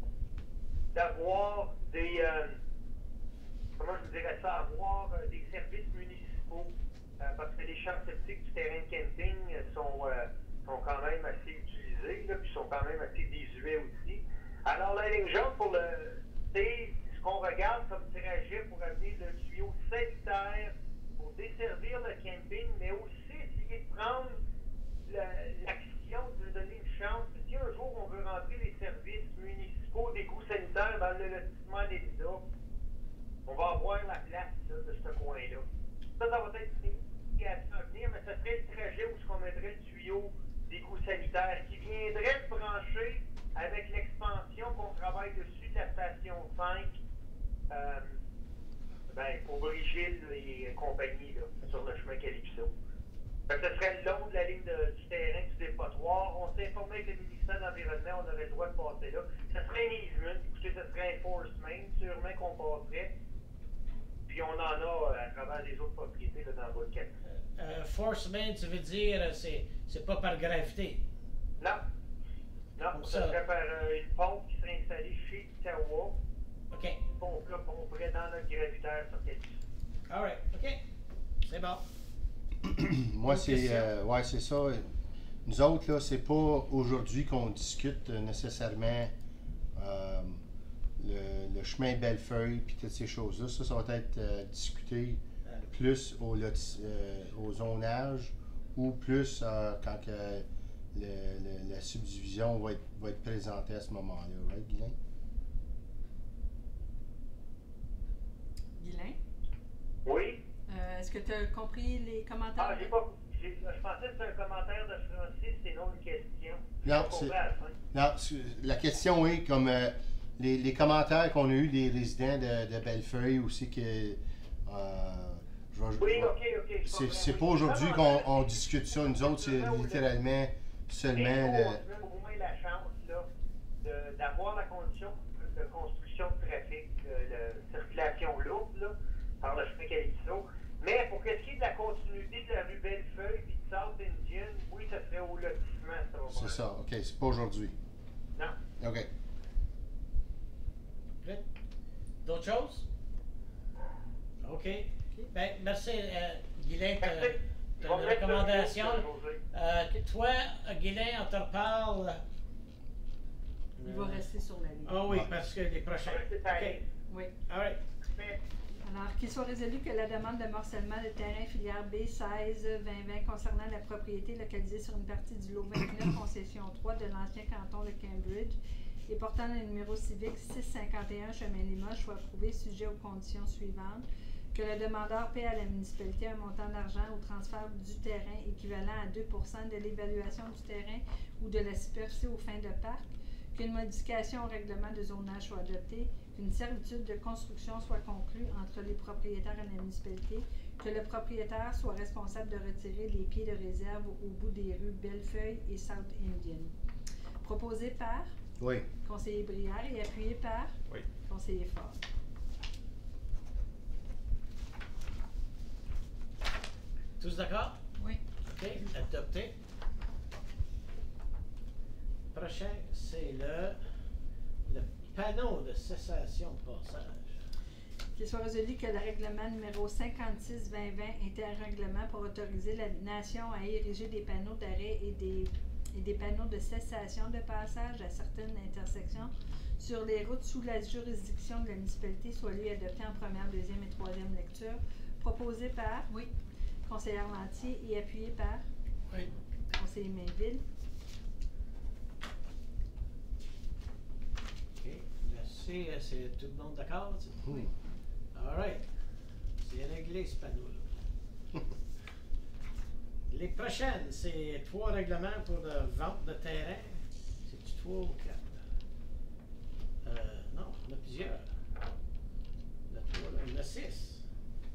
d'avoir des, euh, comment je vous dirais ça, avoir euh, des services municipaux, euh, parce que les champs septiques du terrain de camping sont, euh, sont quand même assez utilisés, là, puis sont quand même assez désuets aussi. Alors, la ligne jaune, pour le, c'est ce qu'on regarde comme trajet pour amener le tuyau sanitaire, pour desservir le camping, mais aussi essayer de prendre l'action de donner une chance. Si un jour on veut rentrer les services municipaux d'égouts sanitaires dans le lotissement des Lidas, on va avoir la place là, de ce coin-là. Ça, ça va être une indication à venir, mais ce serait le trajet où on mettrait le tuyau d'égouts sanitaires qui viendrait se brancher avec l'expansion qu'on travaille dessus de la station cinq euh, ben, pour Brigitte et compagnie là, sur le chemin Calypso. Fait que ce serait le long de la ligne de, du terrain du dépotoir. On s'est informé avec le ministère de l'Environnement, on aurait le droit de passer là. Ce serait un easement, écoutez, ce serait un force main, sûrement qu'on passerait. Puis on en a à travers les autres propriétés là, dans le bas de quatre. Euh, force main, tu veux dire, c'est, c'est pas par gravité? Non. Non, ça serait par euh, une pompe qui serait installée chez Ottawa. OK. Une pompe-là pomperait dans notre gravitaire sur Calypso. All right. OK. C'est bon. Moi, c'est euh, ouais, c'est ça. Nous autres, là, c'est pas aujourd'hui qu'on discute euh, nécessairement euh, le, le chemin Bellefeuille puis toutes ces choses-là. Ça, ça va être euh, discuté plus au, euh, au zonage ou plus euh, quand que le, le, la subdivision va être, va être présentée à ce moment-là. Right, Guylain? Guylain? Oui? Euh, Est-ce que tu as compris les commentaires? Ah, j'ai pas. J'ai, je pensais que c'était un commentaire de Francis et non une question. Non, c'est, non c'est, la question est comme euh, les, les commentaires qu'on a eus des résidents de, de Bellefeuille aussi que. Euh, je vais, oui, je vais, ok, ok. c'est, c'est pas aujourd'hui qu'on on discute ça. Nous autres, c'est littéralement seulement le. On a au moins la chance là, de, d'avoir la condition de construction de trafic, de, de circulation lourde là, par le chemin Calypso. Mais pour ce qui est de la continuité de la rue Bellefeuille et de South Indian, oui, ça serait au lotissement, ça va. C'est ça, ok, c'est pas aujourd'hui. Non. Ok. D'autres choses? OK. Ben, merci, euh, Guylain, de la recommandation. Euh, toi, Guylain, on te reparle. Il va rester sur la ligne. Ah oui, parce que les prochains. OK. Oui. All right. Alors, qu'il soit résolu que la demande de morcellement de terrain filière B seize vingt vingt concernant la propriété localisée sur une partie du lot vingt-neuf, concession trois de l'ancien canton de Cambridge et portant le numéro civique six cent cinquante et un chemin Limoges soit approuvé sujet aux conditions suivantes. Que le demandeur paie à la municipalité un montant d'argent au transfert du terrain équivalent à deux pour cent de l'évaluation du terrain ou de la superficie aux fins de parc. Qu'une modification au règlement de zonage soit adoptée, qu'une servitude de construction soit conclue entre les propriétaires et la municipalité, que le propriétaire soit responsable de retirer les pieds de réserve au bout des rues Bellefeuille et South Indian. Proposé par oui. Conseiller Brière et appuyé par oui. Conseiller Fort. Tous d'accord? Oui. OK, adopté. Prochain, c'est le, le panneau de cessation de passage. Qu'il soit résolu que le règlement numéro cinquante-six vingt vingt est un règlement pour autoriser la nation à ériger des panneaux d'arrêt et des, et des panneaux de cessation de passage à certaines intersections sur les routes sous la juridiction de la municipalité, soit lui adopté en première, deuxième et troisième lecture. Proposé par oui. Conseillère Lantier et appuyé par oui. Conseiller Mainville. OK, merci. C'est tout le monde d'accord? Oui. All right. régler ce panneau-là. Les prochaines, c'est trois règlements pour la vente de terrain. C'est-tu trois ou quatre? Euh, non, il y en a plusieurs. Il y en a trois, là. Il y en a six.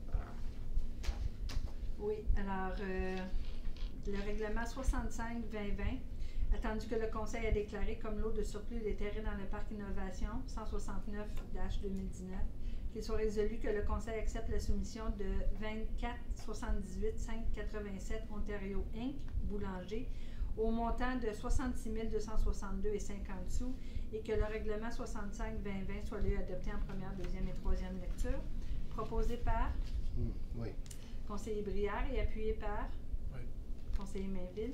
Oui, alors, euh, le règlement soixante-cinq vingt vingt, attendu que le Conseil a déclaré comme lot de surplus les terrains dans le parc Innovation cent soixante-neuf deux mille dix-neuf, qu'il soit résolu que le Conseil accepte la soumission de vingt-quatre soixante-dix-huit cinq cent quatre-vingt-sept Ontario Incorporated, Boulanger, au montant de soixante-six mille deux cent soixante-deux et cinquante sous, et que le règlement soixante-cinq vingt vingt soit lui adopté en première, deuxième et troisième lecture, proposé par Hmm, oui. conseiller Brière et appuyé par Oui. conseiller Mainville.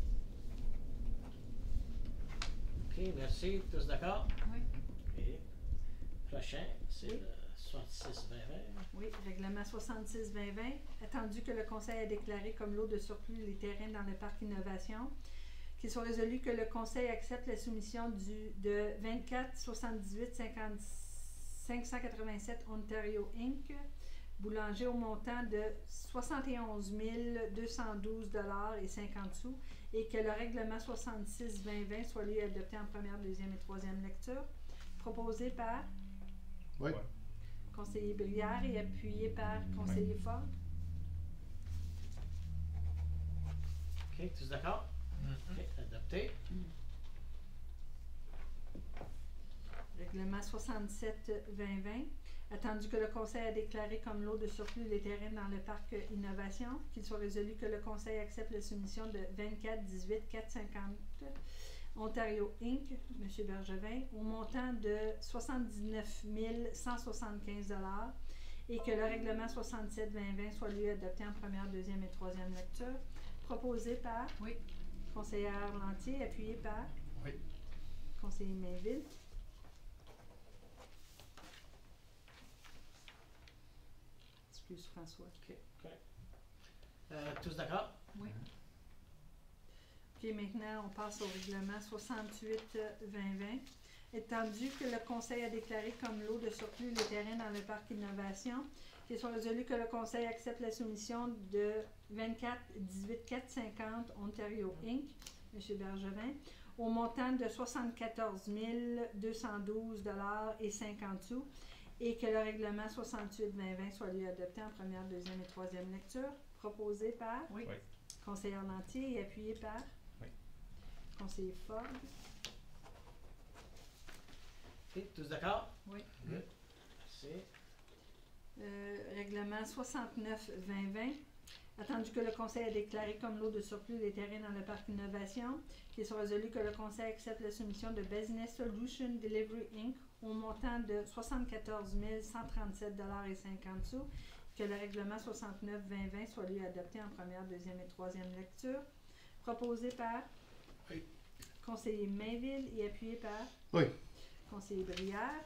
OK, merci. Tous d'accord? Oui. OK. Prochain, c'est Oui. le soixante-six vingt vingt. Oui, règlement soixante-six vingt vingt, attendu que le Conseil a déclaré comme lot de surplus les terrains dans le parc Innovation, qu'il soit résolu que le Conseil accepte la soumission du, de vingt-quatre soixante-dix-huit cinq cent quatre-vingt-sept Ontario Incorporated, Boulanger, au montant de soixante et onze mille deux cent douze dollars et cinquante sous, et que le règlement soixante-six vingt vingt soit lui adopté en première, deuxième et troisième lecture, proposé par Oui. Ouais. conseiller Brière et appuyé par conseiller Ford. OK, tous d'accord? Mhm. OK, adopté. Règlement soixante-sept vingt vingt, attendu que le Conseil a déclaré comme lot de surplus les terrains dans le parc Innovation, qu'il soit résolu que le Conseil accepte la soumission de vingt-quatre dix-huit quatre cent cinquante Ontario Incorporated, M. Bergevin, au montant de soixante-dix-neuf mille cent soixante-quinze dollars, et que le règlement soixante-sept vingt vingt soit lui adopté en première, deuxième et troisième lecture, proposé par Oui. conseillère Lantier, appuyé par Oui. conseiller Mainville. Excuse François. OK, correct. Euh, tous d'accord? Oui. OK, maintenant, on passe au règlement soixante-huit vingt vingt. Étendu que le Conseil a déclaré comme lot de surplus les terrains dans le parc Innovation, qu'il soit résolu que le Conseil accepte la soumission de vingt-quatre dix-huit quatre cent cinquante Ontario Incorporated, M. Bergevin, au montant de soixante-quatorze mille deux cent douze dollars et cinquante sous, et que le règlement soixante-huit vingt vingt soit lui adopté en première, deuxième et troisième lecture, proposé par Oui. Oui. conseillère Lantier et appuyé par Oui. conseiller Ford. OK, tous d'accord? Oui. Good. Merci. Euh, règlement soixante-neuf vingt vingt, attendu que le Conseil a déclaré comme lot de surplus les terrains dans le parc Innovation, qu'il soit résolu que le Conseil accepte la soumission de Business Solution Delivery Incorporated au montant de soixante-quatorze mille cent trente-sept dollars et cinquante sous, que le règlement soixante-neuf vingt vingt soit lui adopté en première, deuxième et troisième lecture, proposé par Oui. conseiller Mainville et appuyé par Oui. conseiller Brière.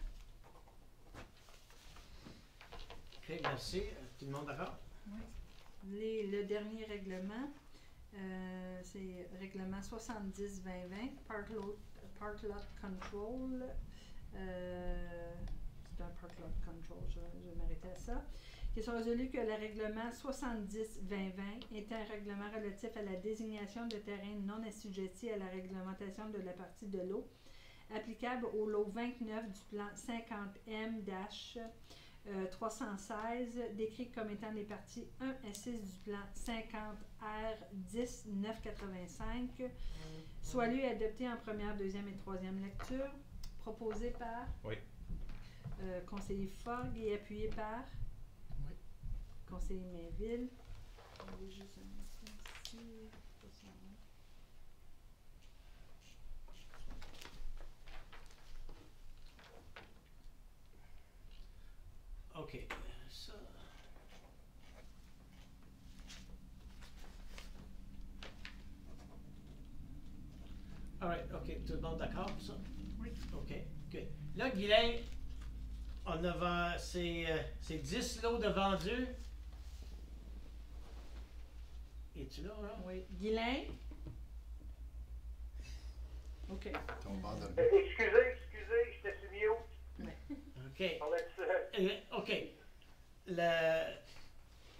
OK, merci. Euh, Tout le monde d'accord? Oui. Les, le dernier règlement, euh, c'est règlement soixante-dix vingt vingt, Park Lot, Park Lot Control. Euh, c'est un Park Lot Control, je, je vais m'arrêter à ça. Qui sont résolus que le règlement soixante-dix vingt vingt est un règlement relatif à la désignation de terrains non assujettis à la réglementation de la partie de l'eau, applicable au lot vingt-neuf du plan cinquante M trois cent seize, décrit comme étant les parties un à six du plan cinquante R dix neuf cent quatre-vingt-cinq, soit lui adopté en première, deuxième et troisième lecture, proposé par Oui. euh, conseiller Fogg et appuyé par Oui. conseiller Mainville. On va juste un instant ici. Pas ça, hein. OK. Ça. All right, OK. Tout le monde d'accord pour ça? Oui. OK. Good. Là, Guylain, on a vend- c'est, euh, c'est dix lots de vendus. Es-tu là, là? Oui. Guylain? OK. On parle de... Euh, Excusez, excusez, j'étais sur mute. OK. On parlait de ça. Euh, OK. Le...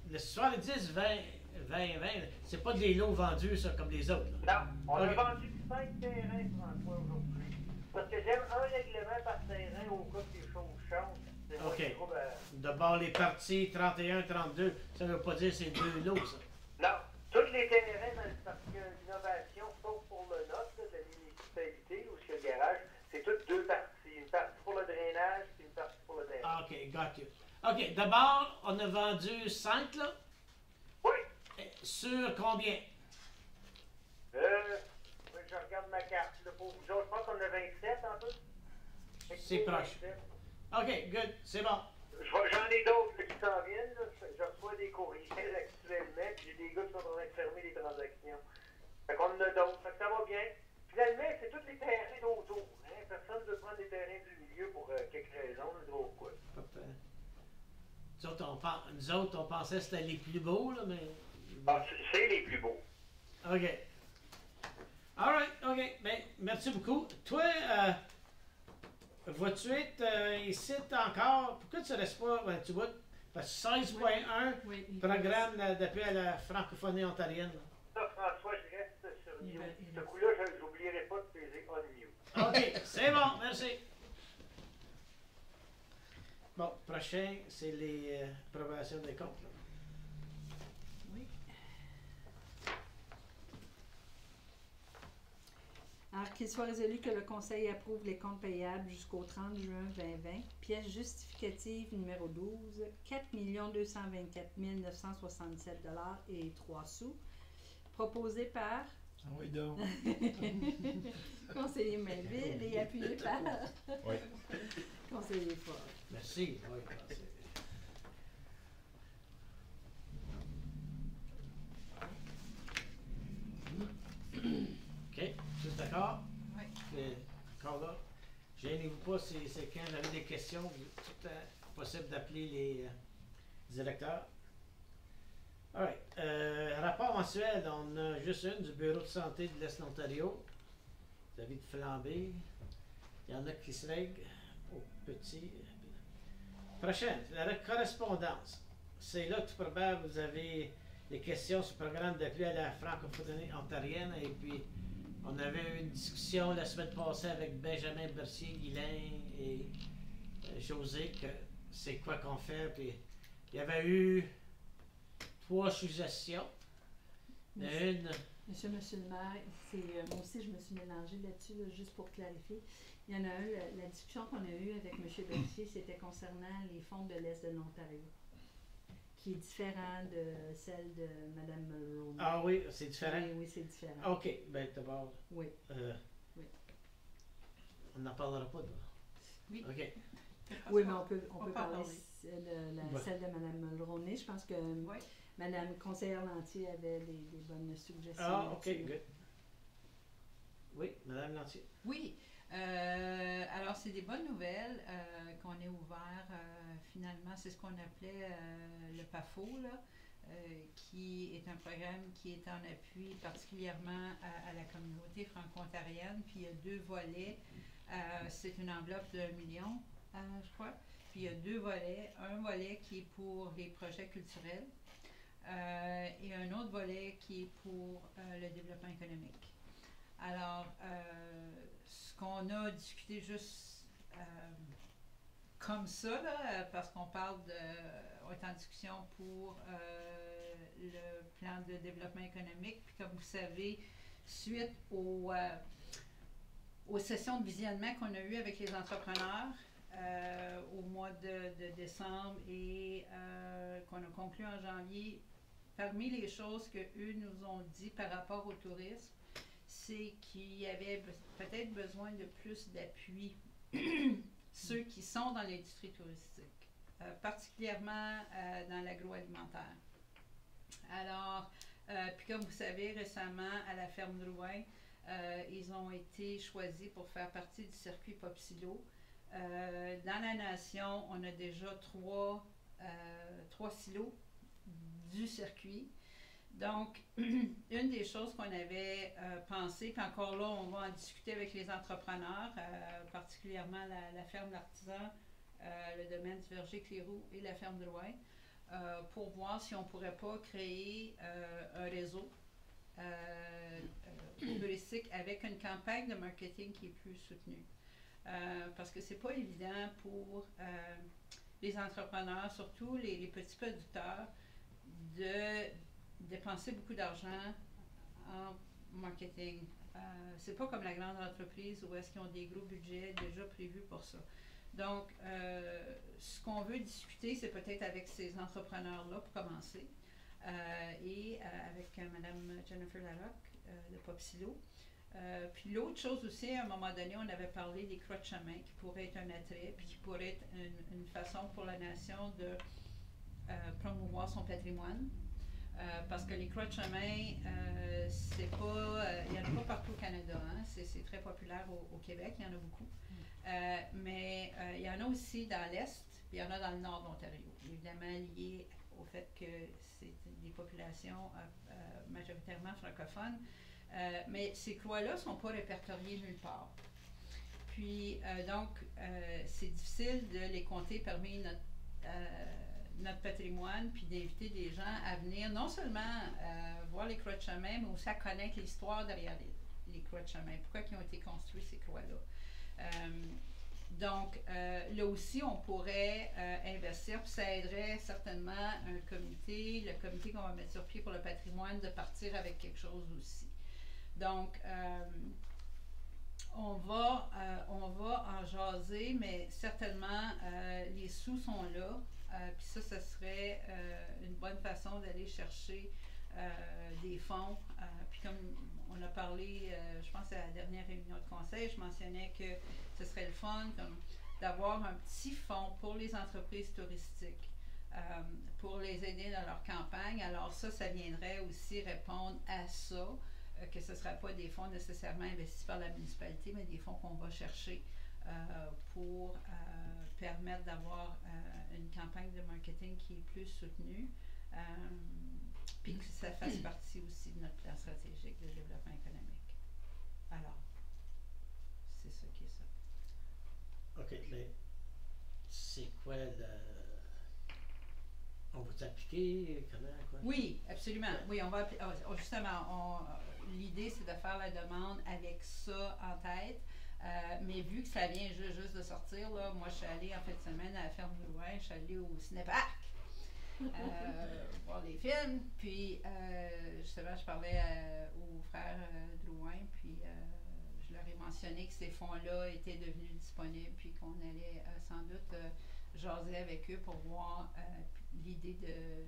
le soixante-dix, vingt, vingt, vingt, c'est pas des lots vendus, ça, comme les autres. Là. Non, on Ok. a vendu cinq terrains, François, aujourd'hui. Parce que j'aime un règlement par terrain au cas que les choses changent. C'est moi Ok. qui trouve, euh, D'abord, les parties trente et un, trente-deux, ça veut pas dire c'est deux lots, ça. Non, tous les terrains dans le parc d'innovation, sauf pour le nôtre, là, de la municipalité, où c'est le garage, c'est toutes deux parties. Une partie pour le drainage, puis une partie pour le terrain. Ah, OK, got you. OK, d'abord, on a vendu cinq, là. Oui. Eh, Sur combien? Euh, oui, je regarde ma carte. Là, pour vous autres, je pense qu'on a vingt-sept en tout. C'est proche. vingt-sept. OK, good, c'est bon. Je vois- J'en ai d'autres là, qui s'en viennent. Là. Je je reçois des courriels actuellement, puis j'ai des gars qui sont en train de fermer les transactions. Fait qu'on en a d'autres. Fait que ça va bien. Finalement, c'est tous les terrains d'autour. Hein. Personne ne veut prendre les terrains du milieu pour euh, quelques raisons. Là, trop quoi. Pas de peine. Nous autres, on, pen- nous autres, on pensait que c'était les plus beaux, là, mais... Ah, c'est- c'est les plus beaux. OK. All right, OK. Ben, merci beaucoup. Toi, euh, vas-tu être euh, ici encore? Pourquoi tu ne restes pas? Ben, tu vois, parce que seize point un, Oui, il programme euh, d'appui à la francophonie ontarienne. là. Ça, François, je reste sur Il mute. va- il Ce va- coup-là, je n'oublierai pas de peser on mute. OK, c'est bon, merci. Bon, prochain, c'est les euh, approbations des comptes. là. Oui. Alors qu'il soit résolu que le Conseil approuve les comptes payables jusqu'au trente juin vingt vingt. Pièce justificative numéro douze, quatre millions deux cent vingt-quatre mille neuf cent soixante-sept dollars et trois sous. Proposé par Ah oui, donc. conseiller Mainville et appuyé par Oui. conseiller Fort. Merci. Oui, merci. OK, tous d'accord? Oui. Et encore là, gênez-vous pas si c'est quand vous avez des questions, vous- tout est possible d'appeler les euh, directeurs. All right. Euh, rapport mensuel, on a juste une du Bureau de santé de l'Est de l'Ontario. David Flambé. Il y en a qui se règlent au petit. Prochaine, la correspondance. C'est là que tout probable vous avez des questions sur le programme d'appui à la francophonie ontarienne. Et puis, on avait eu une discussion la semaine passée avec Benjamin Bercier, Guilain et euh, José, que c'est quoi qu'on fait. Puis, il y avait eu trois suggestions. Il y en a une. Monsieur, monsieur le maire, c'est, euh, moi aussi je me suis mélangée là-dessus, là, juste pour clarifier. Il y en a un, la, la discussion qu'on a eue avec M. Berthier, c'était concernant les fonds de l'Est de l'Ontario, qui est différent de celle de Mme Mulroney. Ah oui, c'est différent. Oui, oui, c'est différent. OK, ben d'abord, Oui. euh, Oui. on n'en parlera pas de Oui. OK. Oui, mais on peut, on On peut peut parler parler. de la, Ouais. celle de Mme Mulroney. Je pense que Oui. Mme conseillère Lantier avait des, des bonnes suggestions. Ah, OK, là-dessus. good. Oui, Madame Lantier. Oui. Euh, alors, c'est des bonnes nouvelles euh, qu'on ait ouvert euh, finalement, c'est ce qu'on appelait euh, le P A F O, là, euh, qui est un programme qui est en appui particulièrement à, à la communauté franco-ontarienne. Puis il y a deux volets. Euh, c'est une enveloppe de un million, euh, je crois. Puis il y a deux volets. Un volet qui est pour les projets culturels euh, et un autre volet qui est pour euh, le développement économique. Alors, euh, ce qu'on a discuté juste euh, comme ça, là, parce qu'on parle de, on est en discussion pour euh, le plan de développement économique, puis comme vous savez, suite au, euh, aux sessions de visionnement qu'on a eues avec les entrepreneurs euh, au mois de, de décembre et euh, qu'on a conclu en janvier, parmi les choses qu'eux nous ont dit par rapport au tourisme, c'est qu'il y avait be- peut-être besoin de plus d'appui ceux qui sont dans l'industrie touristique, euh, particulièrement euh, dans l'agroalimentaire. Alors, euh, puis comme vous savez, récemment, à la ferme Drouin, euh, ils ont été choisis pour faire partie du circuit Popsilo. Euh, dans la nation, on a déjà trois, euh, trois silos du circuit. Donc, une des choses qu'on avait euh, pensé, puis encore là, on va en discuter avec les entrepreneurs, euh, particulièrement la, la ferme L'Artisan, euh, le domaine du Verger Clérou et la ferme Drouin. euh, pour voir si on ne pourrait pas créer euh, un réseau euh, euh, touristique avec une campagne de marketing qui est plus soutenue. Euh, parce que c'est pas évident pour euh, les entrepreneurs, surtout les, les petits producteurs, de dépenser beaucoup d'argent en marketing. Euh, c'est pas comme la grande entreprise où est-ce qu'ils ont des gros budgets déjà prévus pour ça. Donc, euh, ce qu'on veut discuter, c'est peut-être avec ces entrepreneurs-là pour commencer, euh, et euh, avec euh, Mme Jennifer Larocque euh, de Popsilo. Euh, puis l'autre chose aussi, à un moment donné, on avait parlé des croix de chemin qui pourraient être un attrait, puis qui pourraient être une, une façon pour la nation de euh, promouvoir son patrimoine. Euh, parce que les croix de chemin, euh, c'est pas, euh, il n'y en a pas partout au Canada, hein? c'est, c'est très populaire au, au Québec, il y en a beaucoup. Euh, mais euh, il y en a aussi dans l'Est, puis il y en a dans le Nord de l'Ontario, évidemment lié au fait que c'est des populations euh, euh, majoritairement francophones. Euh, mais ces croix-là ne sont pas répertoriées nulle part. Puis, euh, donc, euh, c'est difficile de les compter parmi notre, euh, notre patrimoine, puis d'inviter des gens à venir non seulement euh, voir les croix de chemin, mais aussi à connaître l'histoire derrière les, les croix de chemin. Pourquoi ils ont été construits, ces croix-là. Euh, donc, euh, là aussi, on pourrait euh, investir, puis ça aiderait certainement un comité, le comité qu'on va mettre sur pied pour le patrimoine, de partir avec quelque chose aussi. Donc, euh, on, va, euh, on va en jaser, mais certainement, euh, les sous sont là. Euh, Puis ça, ce serait euh, une bonne façon d'aller chercher euh, des fonds. Euh, Puis comme on a parlé, euh, je pense à la dernière réunion de conseil, je mentionnais que ce serait le fun comme d'avoir un petit fonds pour les entreprises touristiques, euh, pour les aider dans leur campagne. Alors ça, ça viendrait aussi répondre à ça. Que ce ne sera pas des fonds nécessairement investis par la municipalité, mais des fonds qu'on va chercher euh, pour euh, permettre d'avoir euh, une campagne de marketing qui est plus soutenue, euh, puis que ça fasse partie aussi de notre plan stratégique de développement économique. Alors, c'est ça qui est ça. OK, mais c'est quoi le... On va t'appliquer? Comment? Quoi? Oui, absolument. Oui, on va appli- oh, justement, on, l'idée, c'est de faire la demande avec ça en tête. Euh, mais vu que ça vient juste, juste de sortir, là, moi, je suis allée en fin de semaine à la ferme Drouin, je suis allée au Cinéparc euh, voir les films. Puis, euh, justement, je parlais euh, aux frères euh, Drouin, puis euh, je leur ai mentionné que ces fonds-là étaient devenus disponibles, puis qu'on allait euh, sans doute euh, jaser avec eux pour voir euh, l'idée de,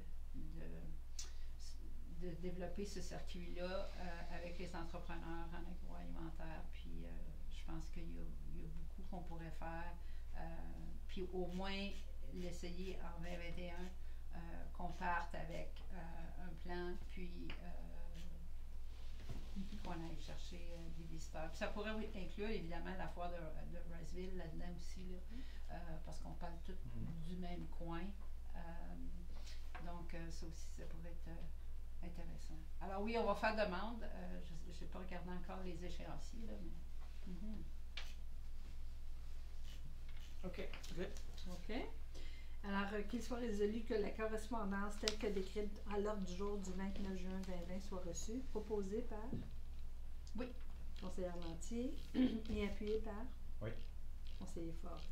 de, de développer ce circuit-là euh, avec les entrepreneurs en agroalimentaire. Puis, euh, je pense qu'il y a, il y a beaucoup qu'on pourrait faire. Euh, puis, au moins, l'essayer en vingt vingt et un, euh, qu'on parte avec euh, un plan, puis euh, qu'on aille chercher euh, des visiteurs. Puis ça pourrait inclure évidemment la foire de, de Riceville là-dedans aussi, là, euh, parce qu'on parle tous mm. du même coin. Euh, donc, euh, ça aussi, ça pourrait être euh, intéressant. Alors oui, on va faire demande. Euh, je n'ai pas regardé encore les échéanciers, là, mais... Mm-hmm. OK, good. OK. Alors, euh, qu'il soit résolu que la correspondance telle que décrite à l'ordre du jour du vingt-neuf juin deux mille vingt soit reçue, proposée par... Oui. Conseillère Lantier et appuyée par... Oui. Conseiller Fort.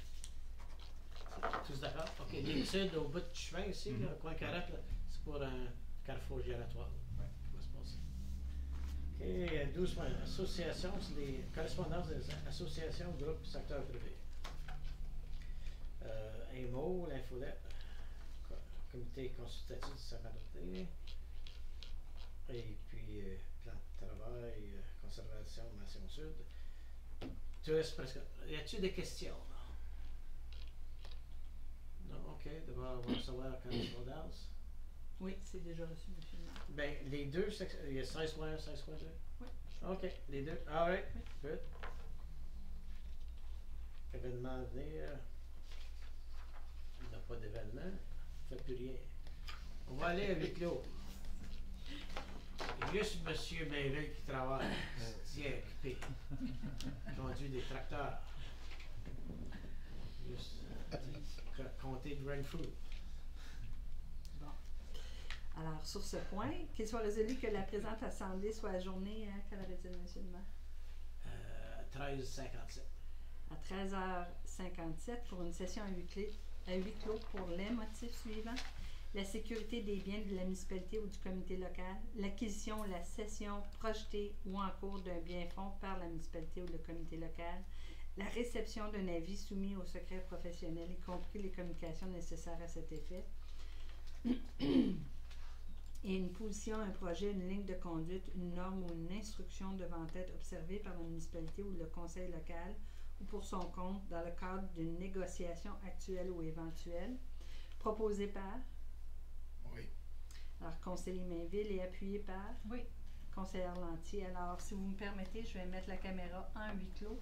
Tous d'accord? OK. L'étude au bout du chemin ici, mm-hmm. là, coin quarante, là, c'est pour un carrefour giratoire. Oui. Qui va se passer. OK. douze points. Association, c'est les correspondances des associations, groupes, secteur privé. Euh, un mot, l'infolette, comité consultatif de Saint-Valentin, et puis euh, plan de travail, euh, conservation, Nation Sud. Tourisme presque. Y a-t-il des questions? Non, ok, devant recevoir la correspondance. Oui, c'est déjà reçu, monsieur le maire. Ben, les deux, il y a seize point un, seize point deux? Oui. Ok, les deux. Ah oui, oui. Good. Événement à venir. Il n'y a pas d'événement. On ne fait plus rien. On va aller à huis clos. Il y a juste M. Mainville qui travaille. Tiens, occupé. Conduit des tracteurs. Juste compter de rain food. sur ce point, qu'il soit résolu que la présente assemblée soit ajournée, hein, quelle heure est-il, M. le maire? Euh, treize cinquante-sept. À treize heures cinquante-sept pour une session à huis clos, à huis clos pour les motifs suivants. La sécurité des biens de la municipalité ou du comité local, l'acquisition, la cession projetée ou en cours d'un bien fonds par la municipalité ou le comité local, la réception d'un avis soumis au secret professionnel, y compris les communications nécessaires à cet effet, et une position, un projet, une ligne de conduite, une norme ou une instruction devant être observée par la municipalité ou le conseil local ou pour son compte dans le cadre d'une négociation actuelle ou éventuelle, proposée par Oui. alors conseiller Mainville et appuyé par Oui. conseillère Lantier. Alors, si vous me permettez, je vais mettre la caméra en huis clos.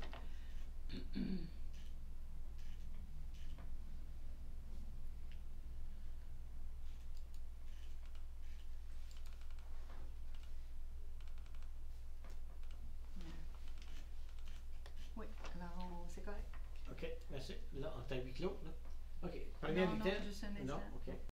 Oui, alors on- c'est correct. OK, merci. Là, on est à huis clos, là. OK. Première Non, non, huitaine? juste un Non, instant. OK.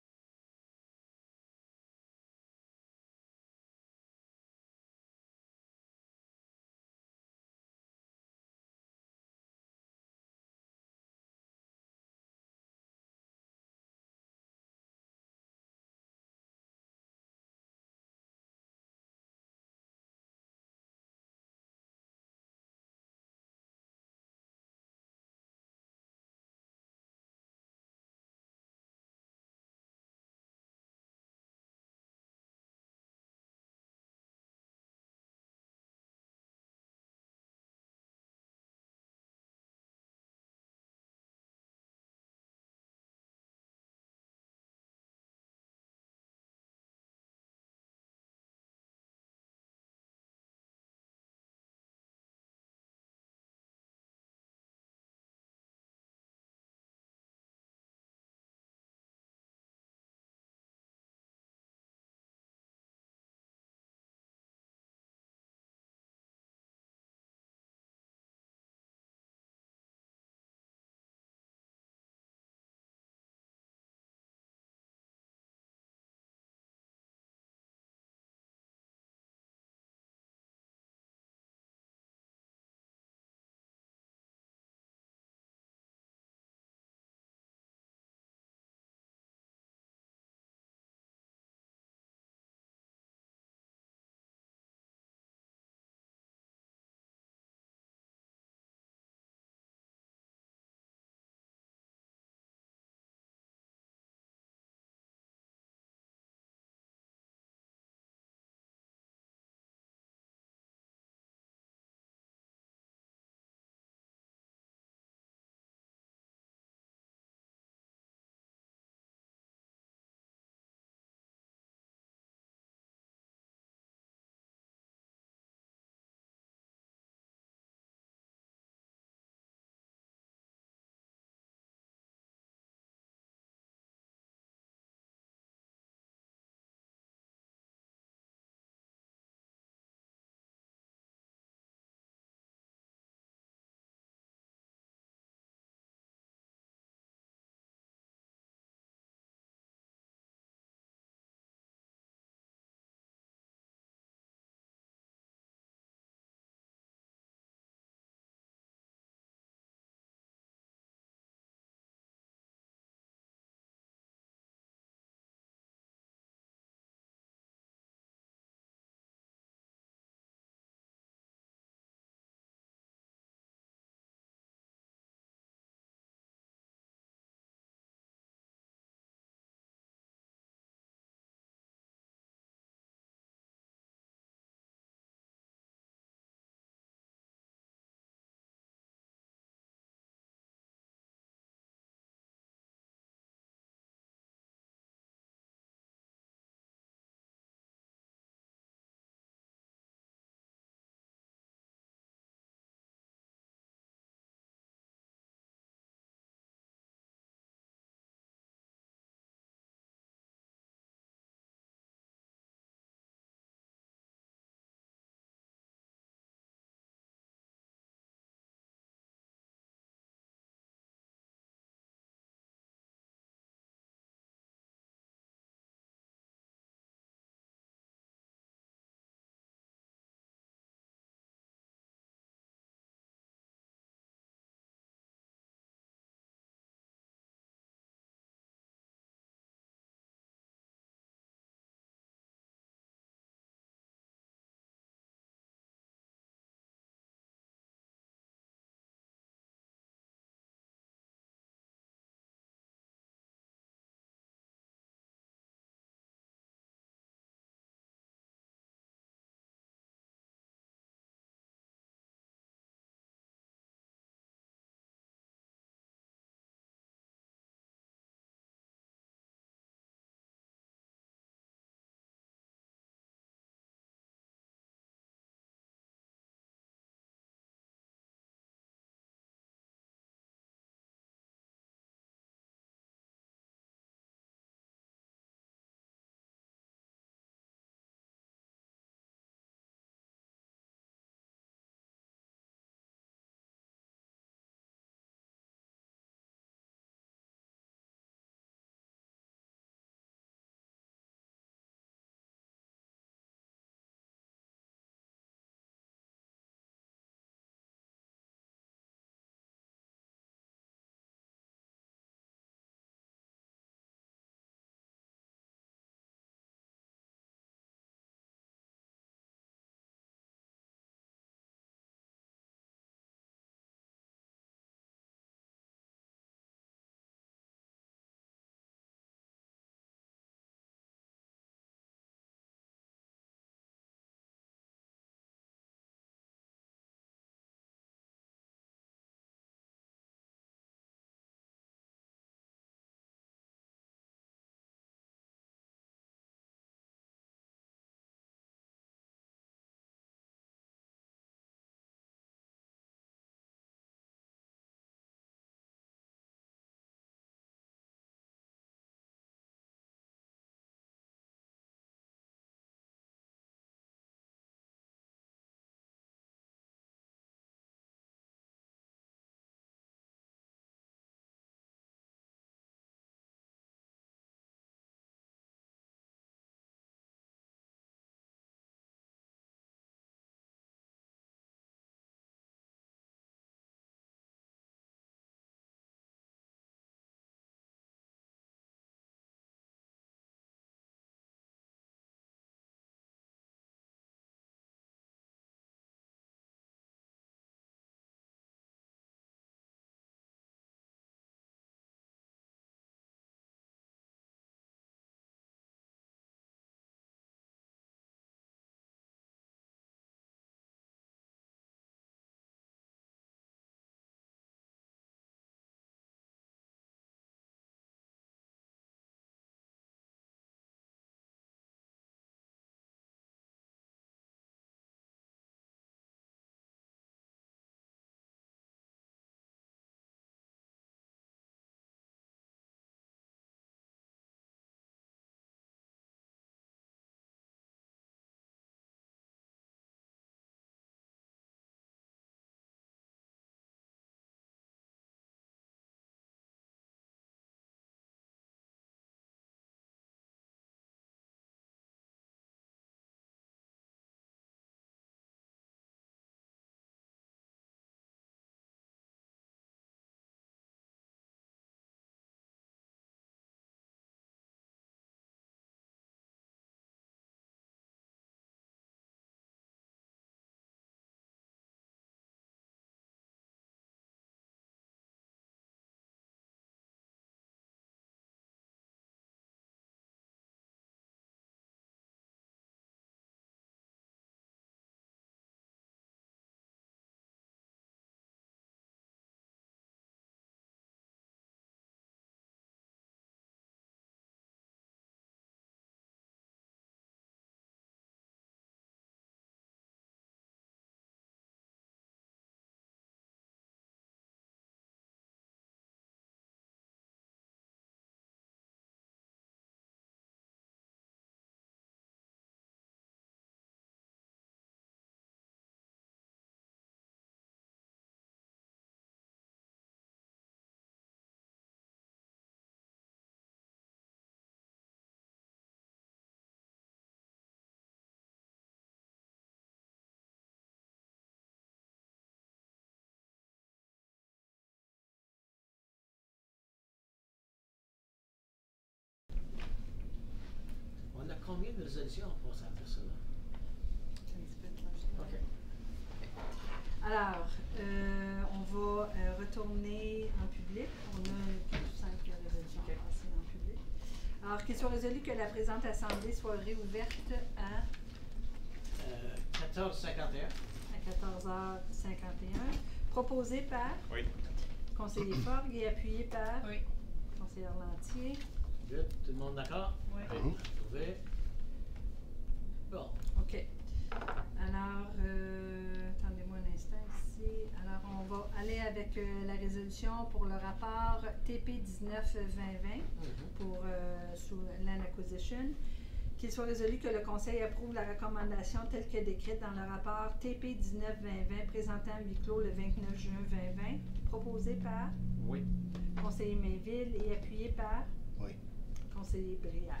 résolution, on passe après ça. Un petit peu de temps. OK. Alors, euh, on va euh, retourner en public. On a tout simple la résolution Ok. à passer en public. Alors, qu'il soit résolu que la présente assemblée soit réouverte à, Euh, quatorze cinquante et un. à quatorze heures cinquante et un. Proposé par Oui. conseiller Forgue et appuyé par Oui. conseiller Lantier. Good. Tout le monde d'accord? Oui. Mhm. Approuvé. Bon. OK. Alors, euh, attendez-moi un instant ici. Alors, on va aller avec euh, la résolution pour le rapport T P dix-neuf vingt vingt Mhm. pour euh, sous Land Acquisition. Qu'il soit résolu que le Conseil approuve la recommandation telle que décrite dans le rapport T P dix-neuf vingt vingt présentant un huis clos le vingt-neuf juin vingt vingt, proposé par Oui. conseiller Mainville et appuyé par Oui. conseiller Brière.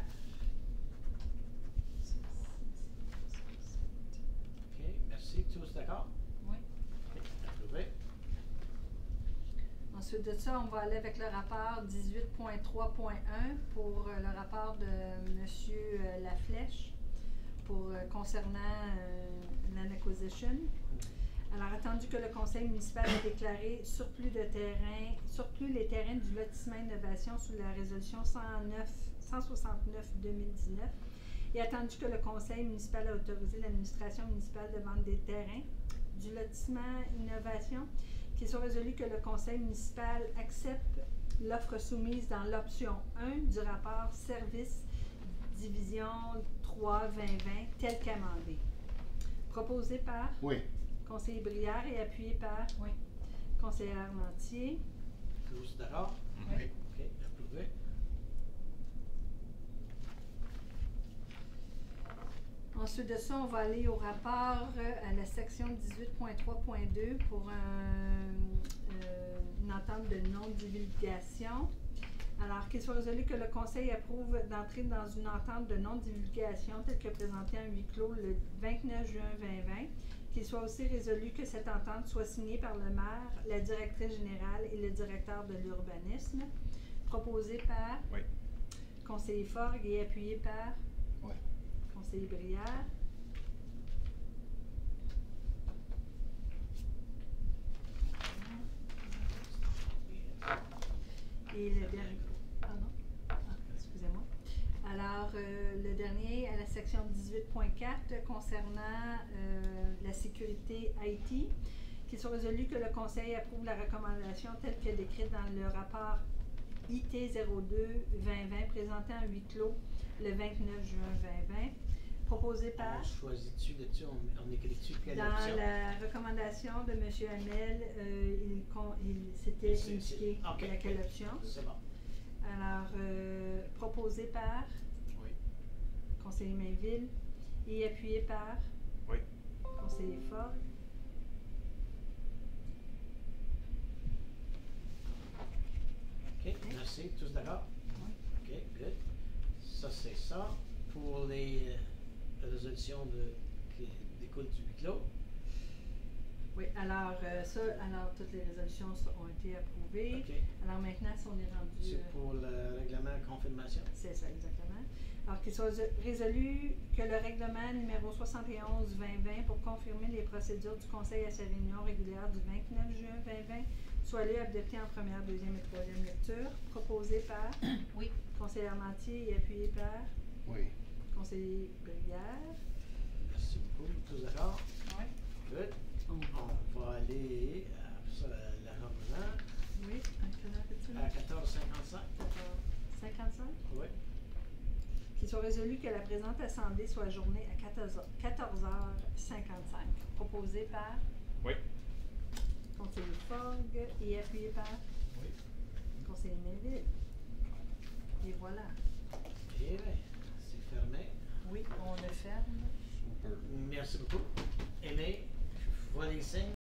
OK. Merci. Tous d'accord? Oui. OK. Approuvé. Ensuite de ça, on va aller avec le rapport dix-huit point trois point un pour euh, le rapport de M. euh, Laflèche pour, euh, concernant euh, Land Acquisition. Alors, attendu que le Conseil municipal a déclaré surplus de terrain, surplus les terrains du lotissement innovation sous la résolution cent neuf, cent soixante-neuf deux mille dix-neuf, et attendu que le Conseil municipal a autorisé l'administration municipale de vendre des terrains du lotissement innovation, qu'il soit résolu que le Conseil municipal accepte l'offre soumise dans l'option un du rapport Service Division trois vingt vingt tel qu'amendé. Proposé par Oui. conseiller Brière et appuyé par Oui. conseiller Armentier. Tous d'accord? Oui. OK. Approuvé. Ensuite de ça, on va aller au rapport euh, à la section dix-huit point trois point deux pour un, euh, une entente de non-divulgation. Alors, qu'il soit résolu que le Conseil approuve d'entrer dans une entente de non-divulgation telle que présentée en huis clos le vingt-neuf juin vingt vingt. Qu'il soit aussi résolu que cette entente soit signée par le maire, la directrice générale et le directeur de l'urbanisme. Proposé par Oui. conseiller Forgue et appuyé par Oui. conseiller Brière. Et le dernier. Pardon. Ah, excusez-moi. Alors, euh, le dernier à la section dix-huit point quatre concernant euh, la sécurité I T, qu'il soit résolu que le Conseil approuve la recommandation telle que décrite dans le rapport I T zéro deux vingt vingt présenté en huis clos le vingt-neuf juin vingt vingt, proposé par On choisit-tu là-dessus? On, on écrit-tu quelle dans option? la recommandation de M. Hamel, euh, il, con- il s'était C'est- indiqué c'est- ok, laquelle ok. option. C'est bon. Alors, euh, proposé par Oui. conseiller Mainville et appuyé par Oui. conseiller Ford. OK. Merci. Tous d'accord? OK. Good. Ça, c'est ça. Pour les euh, résolutions de, qui découlent du huis clos. Oui, alors, euh, ça, alors toutes les résolutions so- ont été approuvées. OK. Alors maintenant, si on est rendu. C'est euh, pour le règlement de confirmation. C'est ça, exactement. Alors qu'il soit résolu que le règlement numéro soixante et onze vingt vingt pour confirmer les procédures du Conseil à sa réunion régulière du vingt-neuf juin vingt vingt soit lu adopté en première, deuxième et troisième lecture, proposé par Oui. conseiller Armentier et appuyé par Oui. conseiller Brière. Merci beaucoup. Tous d'accord? Oui. Good. On va aller à ça, l'amendement Oui, à quelle heure est-il? à quatorze cinquante-cinq. cinquante-cinq. Oui. Qu'il soit résolu que la présente assemblée soit ajournée à quatorze heures cinquante-cinq. Proposé par Oui. conseiller Fogg et appuyé par Oui. conseiller Mainville. Et voilà. Eh bien, c'est fermé. Oui, on le ferme. Super. Merci beaucoup. Aimé, je vois les signes.